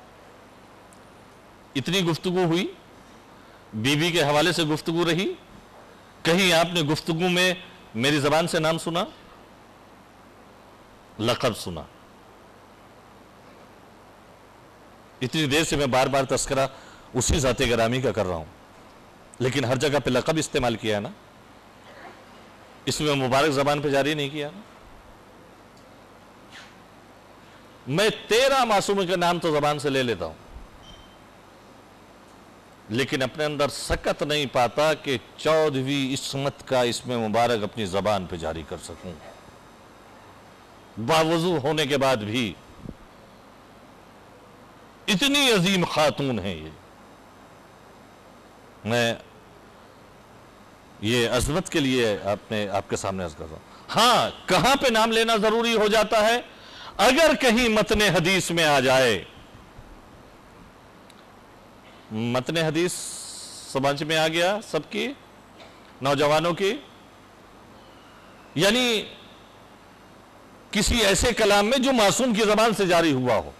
اتنی گفتگو ہوئی، بی بی کے حوالے سے گفتگو رہی، کہیں آپ نے گفتگو میں میری زبان سے نام سنا؟ لقب سنا؟ اتنی دیر سے میں بار بار تذکرہ اسی ذات گرامی کا کر رہا ہوں، لیکن ہر جگہ پہ لقب استعمال کیا نا، اس میں مبارک زبان پہ جاری نہیں کیا نا۔ میں تیرہ معصوم کے نام تو زبان سے لے لیتا ہوں، لیکن اپنے اندر سکت نہیں پاتا کہ چودہویں عصمت کا اسم مبارک اپنی زبان پہ جاری کر سکوں، باوضو ہونے کے بعد بھی۔ اتنی عظیم خاتون ہے یہ، میں یہ عظمت کے لیے آپ نے آپ کے سامنے عرض کر رہا ہوں۔ ہاں، کہاں پہ نام لینا ضروری ہو جاتا ہے؟ اگر کہیں متن حدیث میں آ جائے، متن حدیث سمجھ میں آ گیا سب کی، نوجوانوں کی، یعنی کسی ایسے کلام میں جو معصوم کی زبان سے جاری ہوا ہو،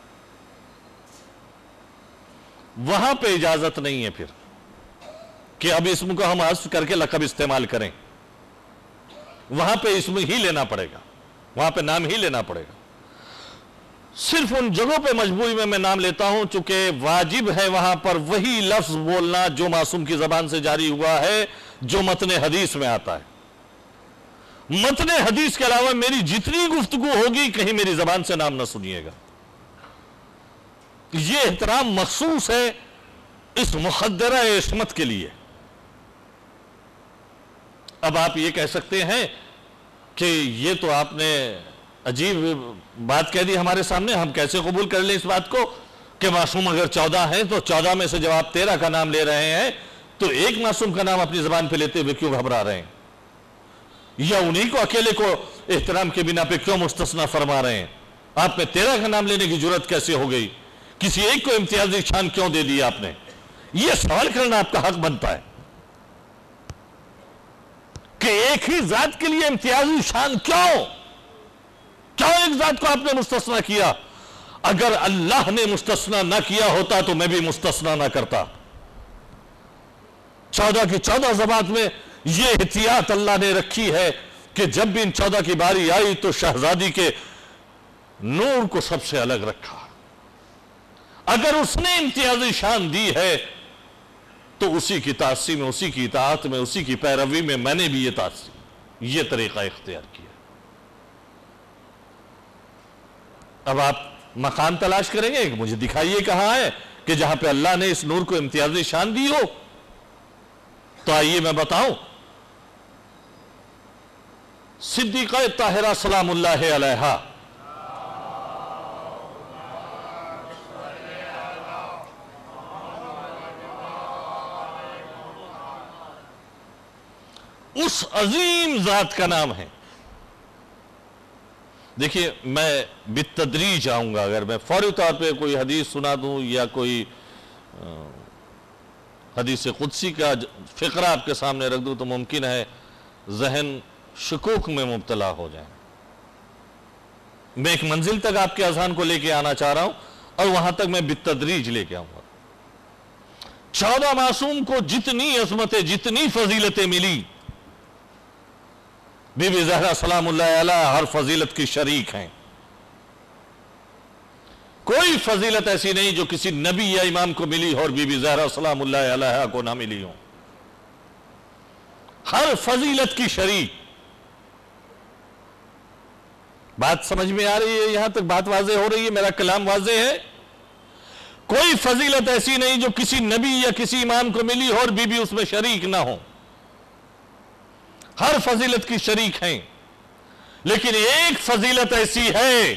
وہاں پہ اجازت نہیں ہے پھر کہ اب اسم کو ہم حذف کر کے لقب استعمال کریں۔ وہاں پہ اسم ہی لینا پڑے گا، وہاں پہ نام ہی لینا پڑے گا۔ صرف ان جگہوں پہ مجبوری میں میں نام لیتا ہوں چونکہ واجب ہے وہاں پر وہی لفظ بولنا جو معصوم کی زبان سے جاری ہوا ہے، جو متن حدیث میں آتا ہے۔ متن حدیث کے علاوہ میری جتنی گفتگو ہوگی کہیں میری زبان سے نام نہ سنیے گا۔ یہ احترام مخصوص ہے اس مخدرہ عصمت کے لیے۔ اب آپ یہ کہہ سکتے ہیں کہ یہ تو آپ نے عجیب بات کہہ دی ہمارے سامنے، ہم کیسے قبول کر لیں اس بات کو کہ معصوم اگر چودہ ہیں تو چودہ میں سے جب آپ تیرہ کا نام لے رہے ہیں تو ایک معصوم کا نام اپنی زبان پہ لیتے ہوئے کیوں گھبرا رہے ہیں؟ یا انہی کو اکیلے کو احترام کے بنا پہ کیوں مستثنیٰ فرما رہے ہیں؟ آپ میں تیرہ کا نام لینے کی جرت کیسے ہو گئی؟ کسی ایک کو امتیازی شان کیوں دے دی آپ نے؟ یہ سوال کرنا آپ کا حق بنتا ہے کہ ایک ہی ذات کے لیے امتیازی شان کیوں؟ کیوں ایک ذات کو آپ نے مستثنیٰ کیا؟ اگر اللہ نے مستثنیٰ نہ کیا ہوتا تو میں بھی مستثنیٰ نہ کرتا۔ چودہ کی چودہ زبان میں یہ احتیاط اللہ نے رکھی ہے کہ جب بھی ان چودہ کی باری آئی تو شہزادی کے نور کو سب سے الگ رکھا۔ اگر اس نے امتیازی شان دی ہے تو اسی کی تاثی میں، اسی کی اطاعت میں، اسی کی پیروی میں میں نے بھی یہ تاثی، یہ طریقہ اختیار کیا۔ اب آپ مقام تلاش کریں گے کہ مجھے دکھائیے کہاں ہے کہ جہاں پہ اللہ نے اس نور کو امتیازی شان دی ہو، تو آئیے میں بتاؤں۔ صدیقہ طاہرہ سلام اللہ علیہا اس عظیم ذات کا نام ہے۔ دیکھیے میں بالتدریج آؤں گا، اگر میں فوری طور پہ کوئی حدیث سنا دوں یا کوئی حدیث قدسی کا فقرہ آپ کے سامنے رکھ دوں تو ممکن ہے ذہن شکوک میں مبتلا ہو جائیں۔ میں ایک منزل تک آپ کے اذہان کو لے کے آنا چاہ رہا ہوں اور وہاں تک میں بالتدریج لے کے آؤں گا۔ چودہ معصوم کو جتنی عظمتیں، جتنی فضیلتیں ملی، بی بی زہرا سلام اللہ علیہا ہر فضیلت کی شریک ہیں۔ کوئی فضیلت ایسی نہیں جو کسی نبی یا امام کو ملی اور بی بی زہرا سلام اللہ علیہا کو نہ ملی ہو۔ ہر فضیلت کی شریک۔ بات سمجھ میں آ رہی ہے؟ یہاں تک بات واضح ہو رہی ہے؟ میرا کلام واضح ہے؟ کوئی فضیلت ایسی نہیں جو کسی نبی یا کسی امام کو ملی اور بی بی اس میں شریک نہ ہو۔ ہر فضیلت کی شریک ہیں، لیکن ایک فضیلت ایسی ہے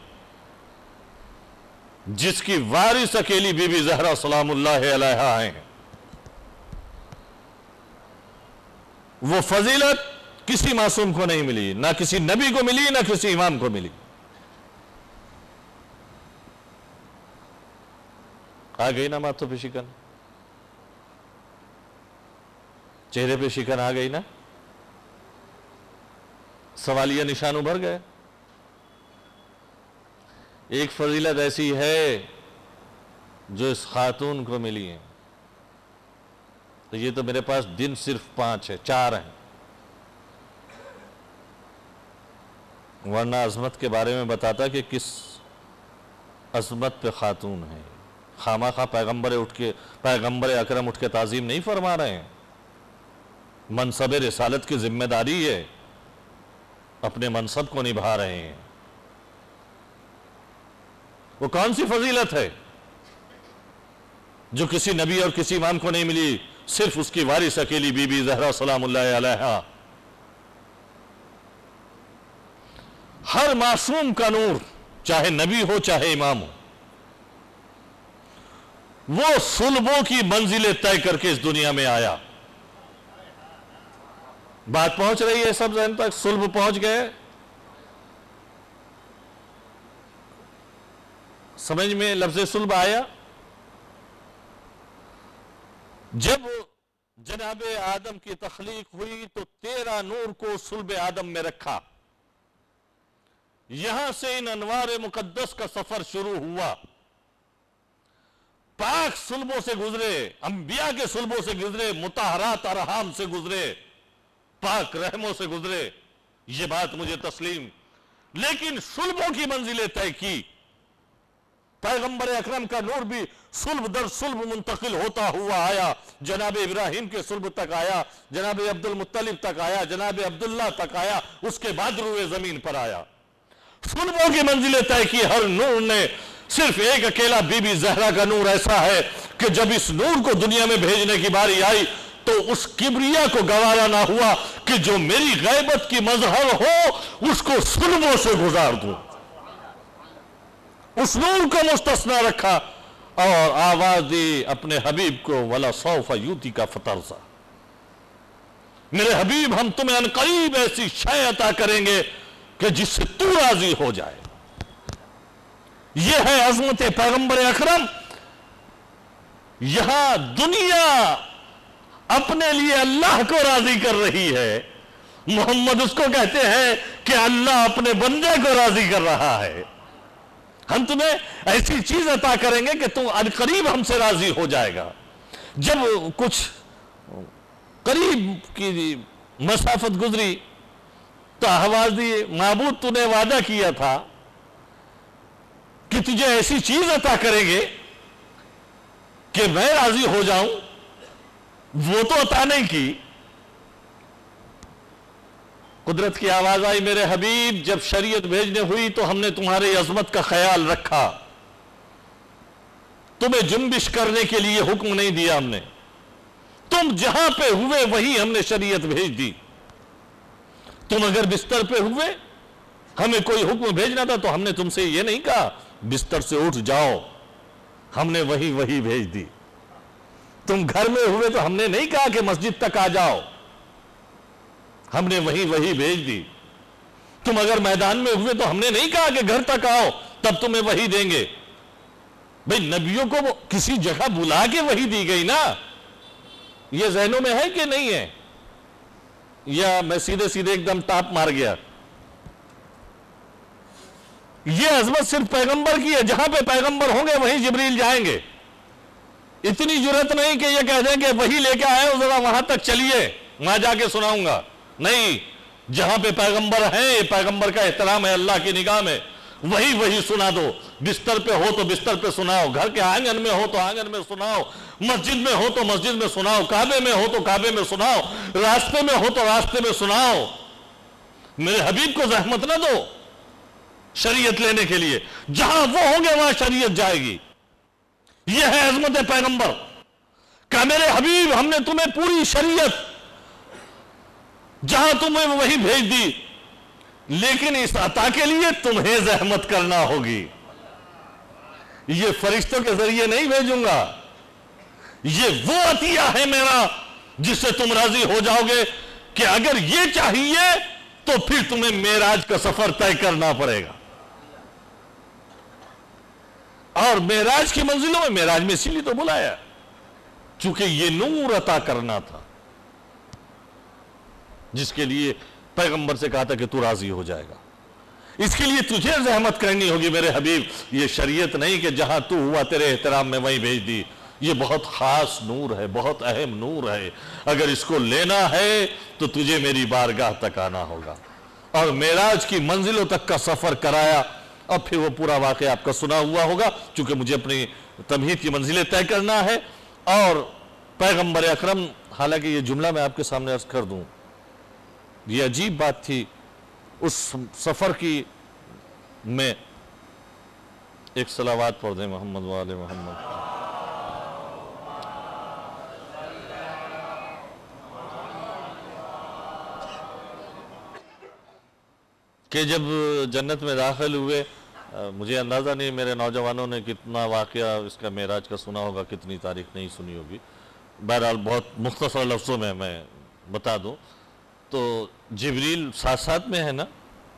جس کی وارث اکیلی بی بی زہرا سلام اللہ علیہا ہیں۔ وہ فضیلت کسی معصوم کو نہیں ملی، نہ کسی نبی کو ملی، نہ کسی امام کو ملی۔ آ گئی نا ماتھوں پہ شکن؟ چہرے پہ شکن آ گئی نا؟ سوالیہ نشان ابھر گئے۔ ایک فضیلت ایسی ہے جو اس خاتون کو ملی ہے، تو یہ تو میرے پاس دن صرف پانچ ہے، چار ہیں، ورنہ عظمت کے بارے میں بتاتا کہ کس عظمت پہ خاتون ہے۔ خواہ خواہ پیغمبر اٹھ کے پیغمبر اکرم اٹھ کے تعظیم نہیں فرما رہے ہیں، منصب رسالت کی ذمہ داری ہے، اپنے منصب کو نبھا رہے ہیں۔ وہ کون سی فضیلت ہے جو کسی نبی اور کسی امام کو نہیں ملی؟ صرف اس کی وارث اکیلی بی بی زہرا سلام اللہ علیہا۔ ہر معصوم کا نور، چاہے نبی ہو چاہے امام ہو، وہ صلبوں کی منزلیں طے کر کے اس دنیا میں آیا۔ بات پہنچ رہی ہے سب ذہن تک؟ صلب پہنچ گئے؟ سمجھ میں لفظ صلب آیا؟ جب جناب آدم کی تخلیق ہوئی تو تیرہ نور کو صلب آدم میں رکھا، یہاں سے ان انوار مقدس کا سفر شروع ہوا۔ پاک صلبوں سے گزرے، انبیاء کے صلبوں سے گزرے، مطہرات ارحام سے گزرے، پاک رحموں سے گزرے، یہ بات مجھے تسلیم، لیکن صلبوں کی منزلیں طے کی۔ پیغمبر اکرم کا نور بھی صلب در صلب منتقل ہوتا ہوا آیا، جناب ابراہیم کے صلب تک آیا، جناب عبد المطلب تک آیا، جناب عبداللہ تک آیا، اس کے بعد روئے زمین پر آیا۔ صلبوں کی منزلیں طے کی ہر نور نے، صرف ایک اکیلا بی بی زہرا کا نور ایسا ہے کہ جب اس نور کو دنیا میں بھیجنے کی باری آئی تو اس کبریا کو گوارا نہ ہوا کہ جو میری غیبت کی مظہر ہو اس کو صلبوں سے گزار دوں، اس نور کو مستثنی رکھا اور آواز دی اپنے حبیب کو وَلَا سَوْفَ يُؤْتِكَ فَتَرْضَىٰ، میرے حبیب ہم تمہیں عنقریب ایسی شے عطا کریں گے کہ جس سے تو راضی ہو جائے۔ یہ ہے عظمت پیغمبر اکرم۔ یہاں دنیا اپنے لیے اللہ کو راضی کر رہی ہے، محمد اس کو کہتے ہیں کہ اللہ اپنے بندے کو راضی کر رہا ہے۔ ہم تمہیں ایسی چیز عطا کریں گے کہ تم عنقریب ہم سے راضی ہو جائے گا۔ جب کچھ قریب کی مسافت گزری تو آواز دی معبود تو نے وعدہ کیا تھا کہ تجھے ایسی چیز عطا کریں گے کہ میں راضی ہو جاؤں، وہ تو عطا نہیں کی۔ قدرت کی آواز آئی میرے حبیب جب شریعت بھیجنے ہوئی تو ہم نے تمہاری عظمت کا خیال رکھا، تمہیں جنبش کرنے کے لیے حکم نہیں دیا ہم نے، تم جہاں پہ ہوئے وہی ہم نے شریعت بھیج دی۔ تم اگر بستر پہ ہوئے ہمیں کوئی حکم بھیجنا تھا تو ہم نے تم سے یہ نہیں کہا بستر سے اٹھ جاؤ، ہم نے وہی وہی بھیج دی۔ تم گھر میں ہوئے تو ہم نے نہیں کہا کہ مسجد تک آ جاؤ، ہم نے وہی وہی بھیج دی۔ تم اگر میدان میں ہوئے تو ہم نے نہیں کہا کہ گھر تک آؤ تب تمہیں وہی دیں گے۔ بھئی نبیوں کو وہ کسی جگہ بلا کے وہی دی گئی نا، یہ ذہنوں میں ہے کہ نہیں ہے؟ یا میں سیدھے سیدھے ایک دم ٹاپ مار گیا؟ یہ عظمت صرف پیغمبر کی ہے، جہاں پہ پیغمبر ہوں گے وہیں جبریل جائیں گے۔ اتنی جرت نہیں کہ یہ کہہ دیں کہ وہی لے کے آئے ذرا وہاں تک چلیے میں جا کے سناؤں گا، نہیں، جہاں پہ پیغمبر ہیں یہ پیغمبر کا احترام ہے اللہ کی نگاہ میں، وہی وہی سنا دو۔ بستر پہ ہو تو بستر پہ سناؤ، گھر کے آنگن میں ہو تو آنگن میں سناؤ، مسجد میں ہو تو مسجد میں سناؤ، کعبے میں ہو تو کعبے میں سناؤ، راستے میں ہو تو راستے میں سناؤ۔ میرے حبیب کو زحمت نہ دو شریعت لینے کے لیے، جہاں وہ ہوں گے وہاں شریعت جائے گی۔ یہ ہے عظمت پیغمبر کہ میرے حبیب ہم نے تمہیں پوری شریعت جہاں تمہیں وہی بھیج دی، لیکن اس عطا کے لیے تمہیں زحمت کرنا ہوگی۔ یہ فرشتوں کے ذریعے نہیں بھیجوں گا، یہ وہ عطیہ ہے میرا جس سے تم راضی ہو جاؤ گے کہ اگر یہ چاہیے تو پھر تمہیں معراج کا سفر طے کرنا پڑے گا۔ اور معراج کی منزلوں میں معراج میں اسی لیے تو بلایا چونکہ یہ نور عطا کرنا تھا جس کے لیے پیغمبر سے کہا تھا کہ تو راضی ہو جائے گا۔ اس کے لیے تجھے زحمت کرنی ہوگی میرے حبیب۔ یہ شریعت نہیں کہ جہاں تو ہوا تیرے احترام میں وہیں بھیج دی، یہ بہت خاص نور ہے، بہت اہم نور ہے۔ اگر اس کو لینا ہے تو تجھے میری بارگاہ تک آنا ہوگا۔ اور معراج کی منزلوں تک کا سفر کرایا، اور پھر وہ پورا واقعہ آپ کا سنا ہوا ہوگا چونکہ مجھے اپنی تمہید کی منزلیں طے کرنا ہے۔ اور پیغمبر اکرم، حالانکہ یہ جملہ میں آپ کے سامنے عرض کر دوں، یہ عجیب بات تھی اس سفر کی۔ میں ایک صلوات پڑھ دیں محمد وآل محمد۔ کہ جب جنت میں داخل ہوئے، مجھے اندازہ نہیں میرے نوجوانوں نے کتنا واقعہ اس کا معراج کا سنا ہوگا، کتنی تاریخ نہیں سنی ہوگی، بہرحال بہت مختصر لفظوں میں میں بتا دوں تو جبریل ساتھ ساتھ میں ہے نا۔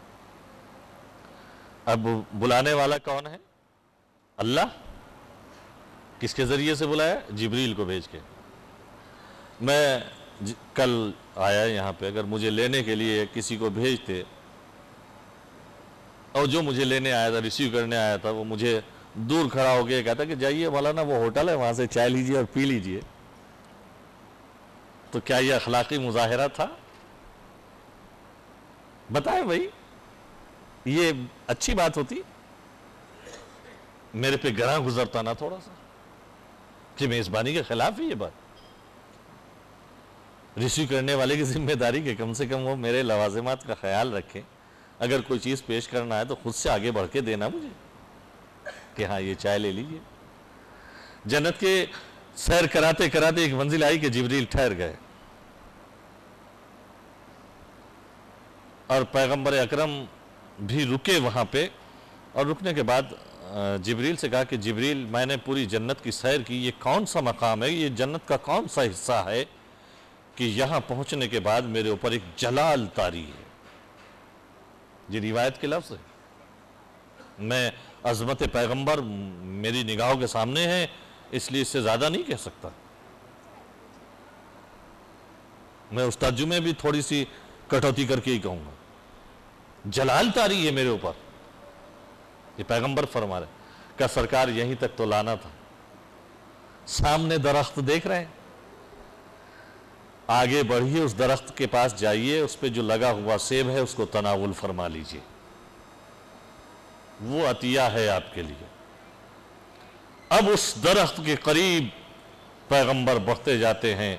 اب بلانے والا کون ہے؟ اللہ۔ کس کے ذریعے سے بلایا؟ جبریل کو بھیج کے۔ میں کل آیا یہاں پہ، اگر مجھے لینے کے لیے کسی کو بھیجتے اور جو مجھے لینے آیا تھا، ریسیو کرنے آیا تھا، وہ مجھے دور کھڑا ہو کے کہتا کہ جائیے مولانا وہ ہوٹل ہے وہاں سے چائے لیجئے اور پی لیجئے، تو کیا یہ اخلاقی مظاہرہ تھا؟ بتائیں بھائی، یہ اچھی بات ہوتی؟ میرے پہ گراں گزرتا نا تھوڑا سا کہ میزبانی کے خلاف ہے یہ بات؟ ریسیو کرنے والے کی ذمہ داری کہ کم سے کم وہ میرے لوازمات کا خیال رکھیں، اگر کوئی چیز پیش کرنا ہے تو خود سے آگے بڑھ کے دینا مجھے کہ ہاں یہ چائے لے لیجئے۔ جنت کے سیر کراتے کراتے ایک منزل آئی کہ جبریل ٹھہر گئے، اور پیغمبر اکرم بھی رکے وہاں پہ، اور رکنے کے بعد جبریل سے کہا کہ جبریل، میں نے پوری جنت کی سیر کی، یہ کون سا مقام ہے، یہ جنت کا کون سا حصہ ہے کہ یہاں پہنچنے کے بعد میرے اوپر ایک جلال طاری ہے؟ یہ روایت کے لفظ ہے، میں عظمت پیغمبر میری نگاہوں کے سامنے ہے، اس لیے اس سے زیادہ نہیں کہہ سکتا۔ میں اس ترجمے بھی تھوڑی سی کٹوتی کر کے ہی کہوں گا، جلال طاری ہے میرے اوپر، یہ پیغمبر فرما رہے کہ سرکار یہیں تک تو لانا تھا۔ سامنے درخت دیکھ رہے ہیں، آگے بڑھیے، اس درخت کے پاس جائیے، اس پہ جو لگا ہوا سیب ہے اس کو تناول فرما لیجئے، وہ عطیہ ہے آپ کے لیے۔ اب اس درخت کے قریب پیغمبر بڑھتے جاتے ہیں،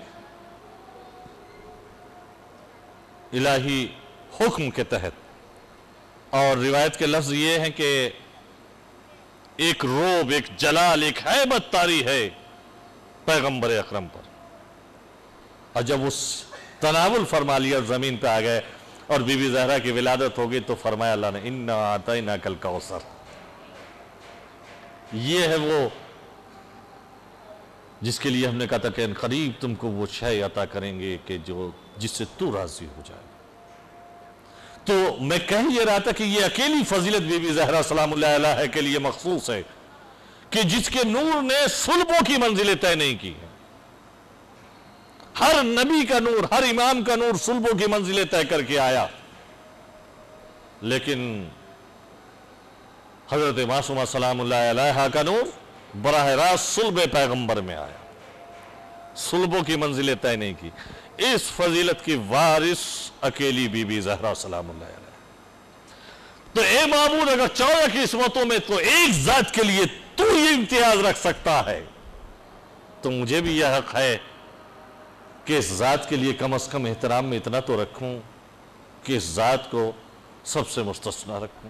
الہی حکم کے تحت، اور روایت کے لفظ یہ ہیں کہ ایک روب، ایک جلال، ایک ہیبت طاری ہے پیغمبر اکرم پر، اور جب اس تناول فرما لیا زمین پہ آ گئے اور بی بی زہرا کی ولادت ہو گئی تو فرمایا اللہ نے اِنَّا أَعْطَيْنَاكَ الْكَوْثَرَ، یہ ہے وہ جس کے لیے ہم نے کہا تھا کہ ان قریب تم کو وہ شے عطا کریں گے کہ جو جس سے تو راضی ہو جائے۔ تو میں کہہ یہ رہا تھا کہ یہ اکیلی فضیلت بی بی زہرا سلام اللہ علیہا کے لیے مخصوص ہے کہ جس کے نور نے صلبوں کی منزلیں طے نہیں کی ہیں۔ ہر نبی کا نور، ہر امام کا نور صلبوں کی منزلیں طے کر کے آیا، لیکن حضرت معصومہ سلام اللہ علیہا کا نور براہ راست صلب پیغمبر میں آیا، صلبوں کی منزلیں طے نہیں کی۔ اس فضیلت کی وارث اکیلی بی بی زہرا سلام اللہ علیہا۔ تو اے معبود، اگر چودہ قسمتوں میں تو ایک ذات کے لیے تو یہ امتیاز رکھ سکتا ہے تو مجھے بھی یہ حق ہے کہ اس ذات کے لیے کم از کم احترام میں اتنا تو رکھوں کہ اس ذات کو سب سے مستثنا رکھوں۔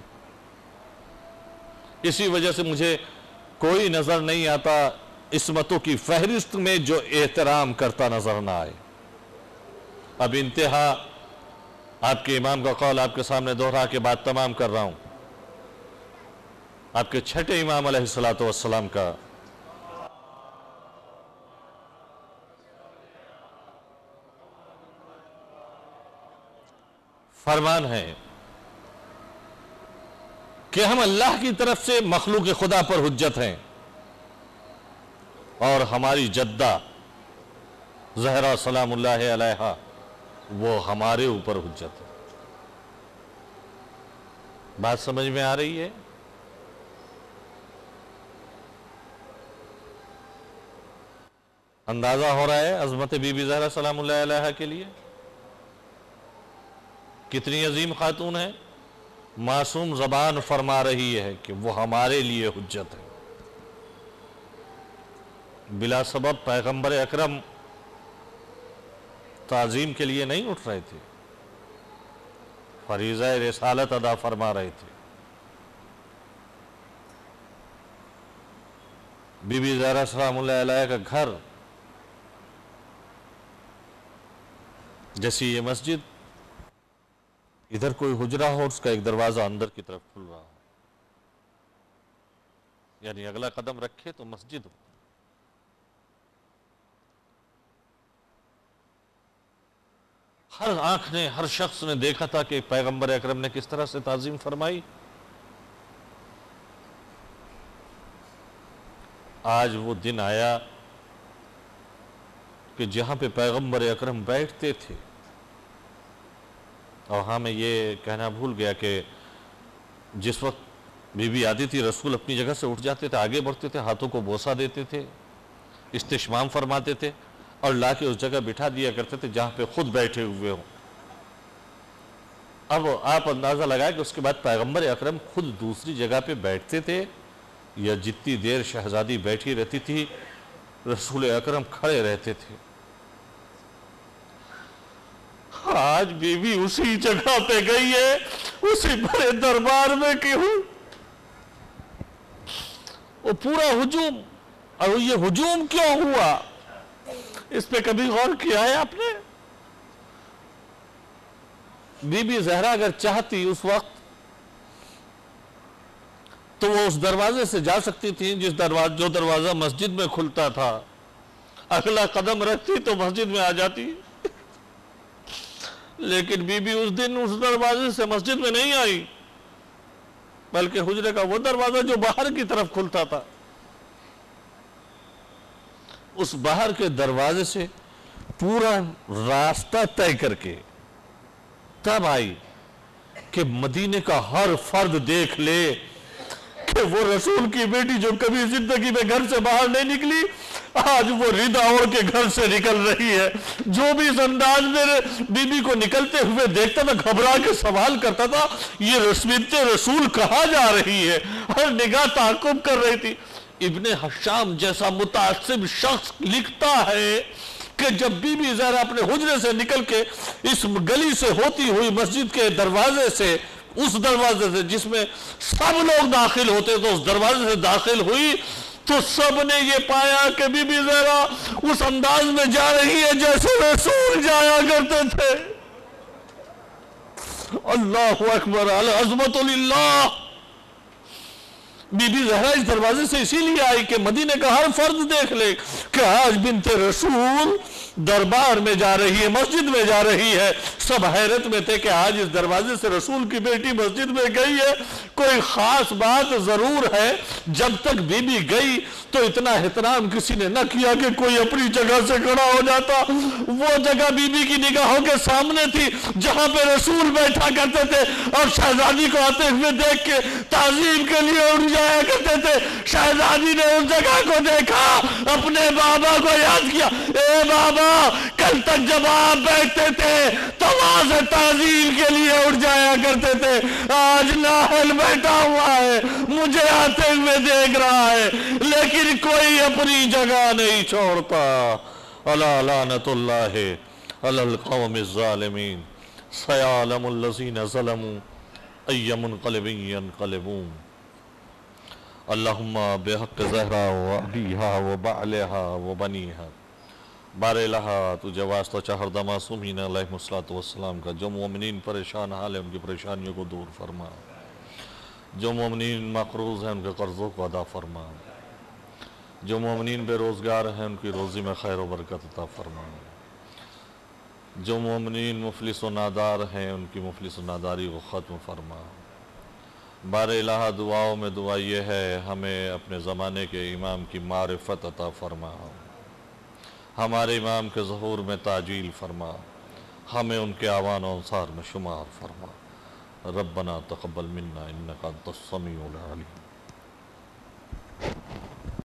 اسی وجہ سے مجھے کوئی نظر نہیں آتا عصمتوں کی فہرست میں جو احترام کرتا نظر نہ آئے۔ اب انتہا آپ کے امام کا قول آپ کے سامنے دوہرا کے بات تمام کر رہا ہوں۔ آپ کے چھٹے امام علیہ السلام کا فرمان ہے کہ ہم اللہ کی طرف سے مخلوق خدا پر حجت ہیں، اور ہماری جدہ زہرا سلام اللہ علیہا وہ ہمارے اوپر حجت ہے۔ بات سمجھ میں آ رہی ہے؟ اندازہ ہو رہا ہے عظمت بی بی زہرا سلام اللہ علیہا کے لیے کتنی عظیم خاتون ہے؟ معصوم زبان فرما رہی ہے کہ وہ ہمارے لیے حجت ہے۔ بلا سبب پیغمبر اکرم تعظیم کے لیے نہیں اٹھ رہے تھے، فریضہ رسالت ادا فرما رہے تھے۔ بی بی زہرا سلام اللہ علیہ کا گھر جیسی یہ مسجد، ادھر کوئی حجرہ ہو، اس کا ایک دروازہ اندر کی طرف کھل رہا ہو، یعنی اگلا قدم رکھے تو مسجد ہو۔ ہر آنکھ نے، ہر شخص نے دیکھا تھا کہ پیغمبر اکرم نے کس طرح سے تعظیم فرمائی۔ آج وہ دن آیا کہ جہاں پہ پیغمبر اکرم بیٹھتے تھے، اور ہاں میں یہ کہنا بھول گیا کہ جس وقت بی بی آتی تھی رسول اپنی جگہ سے اٹھ جاتے تھے، آگے بڑھتے تھے، ہاتھوں کو بوسہ دیتے تھے، استشمام فرماتے تھے، اور لا کے اس جگہ بٹھا دیا کرتے تھے جہاں پہ خود بیٹھے ہوئے ہوں۔ اب آپ اندازہ لگائیں کہ اس کے بعد پیغمبر اکرم خود دوسری جگہ پہ بیٹھتے تھے یا جتنی دیر شہزادی بیٹھی رہتی تھی رسول اکرم کھڑے رہتے تھے؟ آج بی بی اسی جگہ پہ گئی ہے، اسی بڑے دربار میں کیوں؟ وہ پورا ہجوم، اور یہ ہجوم کیوں ہوا؟ اس پہ کبھی غور کیا ہے آپ نے؟ بی بی زہرا اگر چاہتی اس وقت تو وہ اس دروازے سے جا سکتی تھی جس دروازہ جو دروازہ مسجد میں کھلتا تھا، اگلا قدم رکھتی تو مسجد میں آ جاتی، لیکن بی بی اس دن اس دروازے سے مسجد میں نہیں آئی، بلکہ حجرے کا وہ دروازہ جو باہر کی طرف کھلتا تھا، اس باہر کے دروازے سے پورا راستہ طے کر کے تب آئی کہ مدینے کا ہر فرد دیکھ لے کہ وہ رسول کی بیٹی جو کبھی زندگی میں گھر سے باہر نہیں نکلی آج وہ ردا اوڑھ کے گھر سے نکل رہی ہے۔ جو بھی اس انداز میں بی بی کو نکلتے ہوئے دیکھتا تھا گھبرا کے سوال کرتا تھا یہ بنت رسول کہاں جا رہی ہے، ہر نگاہ تعقب کر رہی تھی۔ ابن حشام جیسا متعصب شخص لکھتا ہے کہ جب بی بی زہرا اپنے حجرے سے نکل کے اس گلی سے ہوتی ہوئی مسجد کے دروازے سے، اس دروازے سے جس میں سب لوگ داخل ہوتے تو اس دروازے سے داخل ہوئی تو سب نے یہ پایا کہ بی بی زہرا اس انداز میں جا رہی ہے جیسے رسول جایا کرتے تھے۔ اللہ اکبر العظمت للہ۔ بی بی زہرا اس دروازے سے اسی لیے آئی کہ مدینے کا ہر فرد دیکھ لے کہ آج بنت رسول دربار میں جا رہی ہے، مسجد میں جا رہی ہے۔ سب حیرت میں تھے کہ آج اس دروازے سے رسول کی بیٹی مسجد میں گئی ہے، کوئی خاص بات ضرور ہے۔ جب تک بی بی گئی تو اتنا احترام کسی نے نہ کیا کہ کوئی اپنی جگہ سے کھڑا ہو جاتا۔ وہ جگہ بی بی کی نگاہوں کے سامنے تھی جہاں پہ رسول بیٹھا کرتے تھے اور شہزادی کو آتے ہوئے دیکھ کے تعظیم کے لیے اٹھ جایا کرتے تھے۔ شہزادی نے اس جگہ کو دیکھا، اپنے بابا کو یاد کیا، اے بابا کل تک جب آپ بیٹھتے تھے تو وہاں سے تعظیم کے لیے اٹھ جایا کرتے تھے، آج نااہل بیٹھا ہوا ہے مجھے آتے ہوئے دیکھ رہا ہے لیکن کوئی اپنی جگہ نہیں چھوڑتا۔ الا لعنت اللہ علی القوم الظالمین سیعلم الذین ظلموا ای منقلب ینقلبون۔ اللہم بحق زہرا و ابیہا و بعلہا و بنیہا بار الہا تجھے واسطہ چہردہ معصومین علیہ السلام کا جو مومنین پریشان حال ہیں ان کی پریشانیوں کو دور فرما، جو مومنین مقروض ہیں ان کے قرضوں کو ادا فرما، جو مومنین بے روزگار ہیں ان کی روزی میں خیر و برکت عطا فرما، جو مومنین مفلس و نادار ہیں ان کی مفلس و ناداری کو ختم فرما۔ بار الہا دعاؤں میں دعا یہ ہے ہمیں اپنے زمانے کے امام کی معرفت عطا فرما، ہمارے امام کے ظہور میں تعجیل فرما، ہمیں ان کے اعوان و انصار میں شمار فرما۔ ربنا تقبل منا انکا انت السمیع العلیم۔